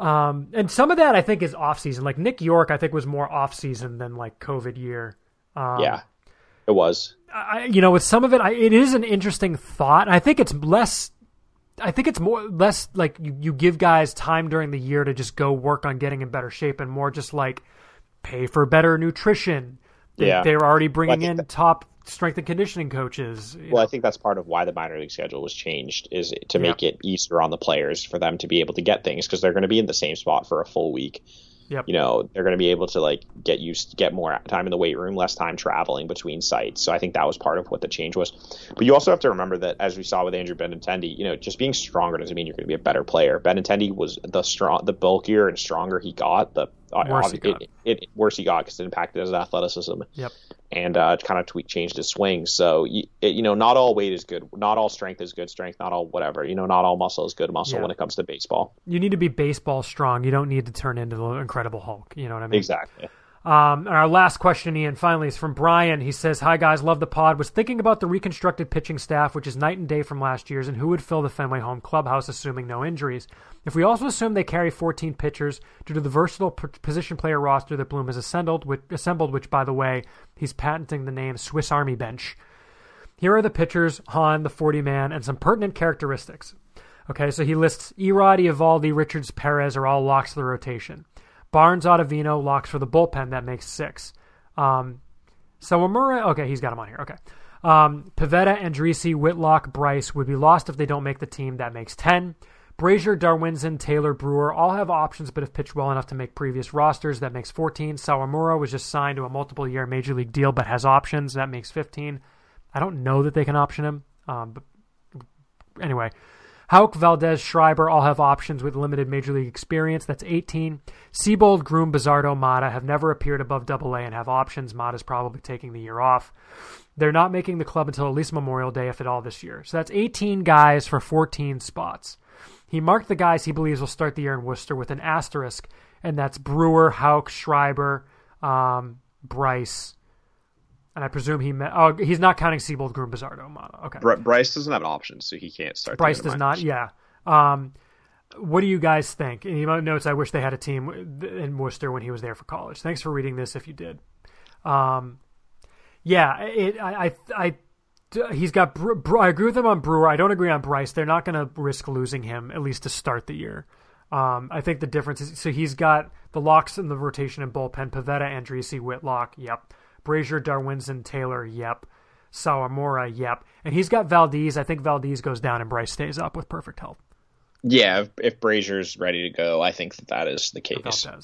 And some of that, I think, is off-season. Like Nick Yorke, I think, was more off-season than COVID year. Yeah, it was. With some of it, it is an interesting thought. I think it's less. I think it's less like you give guys time during the year to just go work on getting in better shape, and more just like pay for better nutrition. They're already bringing in top strength and conditioning coaches. I think that's part of why the minor league schedule was changed, is to make it easier on the players for them to be able to get things, because they're going to be in the same spot for a full week. Yep. They're going to be able to get more time in the weight room, less time traveling between sites. So I think that was part of what the change was. But you also have to remember that, as we saw with Andrew Benintendi, just being stronger doesn't mean you're going to be a better player. Benintendi was the bulkier and stronger he got, the worse he got, because it impacted his athleticism. Yep. And kind of changed his swing. So not all weight is good, not all strength is good strength, not all whatever. Not all muscle is good muscle when it comes to baseball. You need to be baseball strong. You don't need to turn into the Incredible Hulk. You know what I mean? Exactly. And our last question, Ian, finally, is from Bryan. He says, "Hi guys, love the pod. Was thinking about the reconstructed pitching staff, which is night and day from last year's, and who would fill the Fenway home clubhouse, assuming no injuries. If we also assume they carry 14 pitchers due to the versatile position player roster that Bloom has assembled, which, by the way, he's patenting the name Swiss Army Bench. Here are the pitchers, Hahn, the 40-man, and some pertinent characteristics." Okay, so he lists Erod, Eovaldi, Richards, Perez are all locks for the rotation. Barnes, Ottavino, locks for the bullpen. That makes 6. Sawamura, okay, he's got him on here. Okay. Pivetta, Andrisi, Whitlock, Bryce would be lost if they don't make the team. That makes 10. Brazier, Darwinzon, Taylor, Brewer all have options but have pitched well enough to make previous rosters. That makes 14. Sawamura was just signed to a multiple-year major league deal but has options. That makes 15. I don't know that they can option him. But anyway. Houck, Valdez, Schreiber all have options with limited major league experience. That's 18. Seabold, Groome, Bazardo, Mata have never appeared above AA and have options. Mata's probably taking the year off. They're not making the club until at least Memorial Day, if at all, this year. So that's 18 guys for 14 spots. He marked the guys he believes will start the year in Worcester with an asterisk, and that's Brewer, Houck, Schreiber, Bryce. And I presume he's not counting Seabold, Groome, Bazardo, Mata. Okay. Bryce doesn't have an option, so he can't start. Bryce does not, yeah. What do you guys think? And he notes, I wish they had a team in Worcester when he was there for college. Thanks for reading this if you did. He's got, I agree with him on Brewer. I don't agree on Bryce. They're not going to risk losing him, at least to start the year. I think the difference is, so he's got the locks in the rotation and bullpen, Pivetta, Andrisi, Whitlock, yep. Brazier, Darwinzon, Taylor, yep. Sawamura, yep. And he's got Valdez. I think Valdez goes down and Bryce stays up with perfect health. Yeah, if Brazier's ready to go, I think that is the case. Valdez.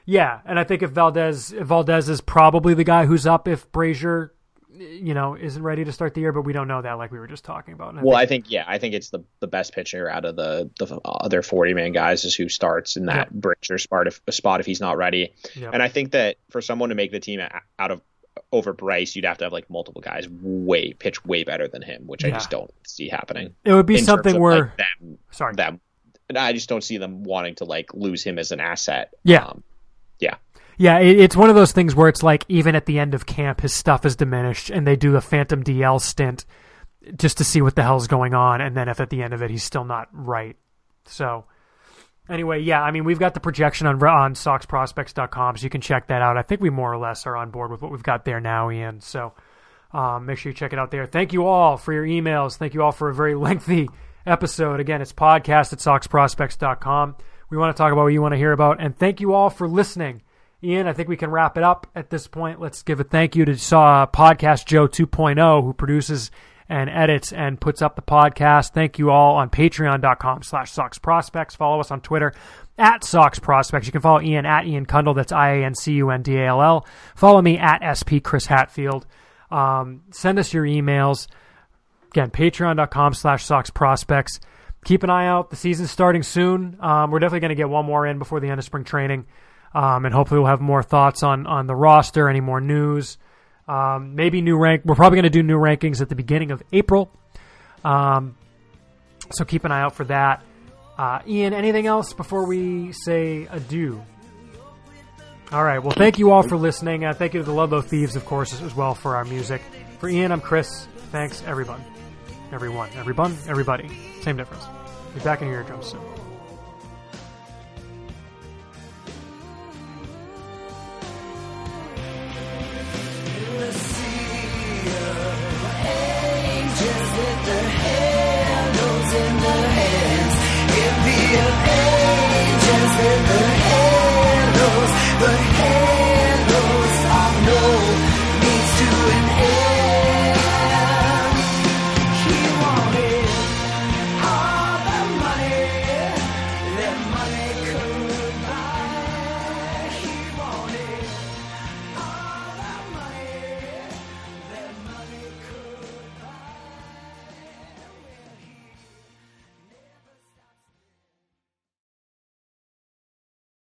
Yeah, and I think if Valdez is probably the guy who's up if Brazier, isn't ready to start the year, but we don't know that, like we were just talking about. I think it's the best pitcher out of the other 40-man guys is who starts in that Brazier spot if he's not ready. Yep. And I think that for someone to make the team over Bryce, you'd have to have like multiple guys pitch way better than him, which I just don't see happening. It would be something where I just don't see them wanting to like lose him as an asset. Yeah. Yeah, it's one of those things where it's like even at the end of camp, his stuff is diminished, and they do a phantom DL stint just to see what the hell's going on, and then if at the end of it he's still not right. So anyway, yeah, I mean, we've got the projection on SoxProspects.com, so you can check that out. I think we more or less are on board with what we've got there now, Ian. So make sure you check it out there. Thank you all for your emails. Thank you all for a very lengthy episode. Again, it's podcast@SoxProspects.com. We want to talk about what you want to hear about, and thank you all for listening. Ian, I think we can wrap it up at this point. Let's give a thank you to Podcast Joe 2.0, who produces and edits and puts up the podcast. Thank you all on patreon.com/SoxProspects. Follow us on Twitter @SoxProspects. You can follow Ian @Ian Cundall. That's IANCUNDALL. Follow me @SP Chris Hatfield. Send us your emails. Again, patreon.com/SoxProspects. Keep an eye out. The season's starting soon. We're definitely going to get one more in before the end of spring training. And hopefully we'll have more thoughts on the roster, any more news. Maybe we're probably going to do new rankings at the beginning of April. So keep an eye out for that. Ian, anything else before we say adieu? All right. Well, thank you all for listening. Thank you to the Ludlow Thieves, of course, as well for our music. For Ian, I'm Chris. Thanks, everybody. Same difference. Be back in your eardrums soon.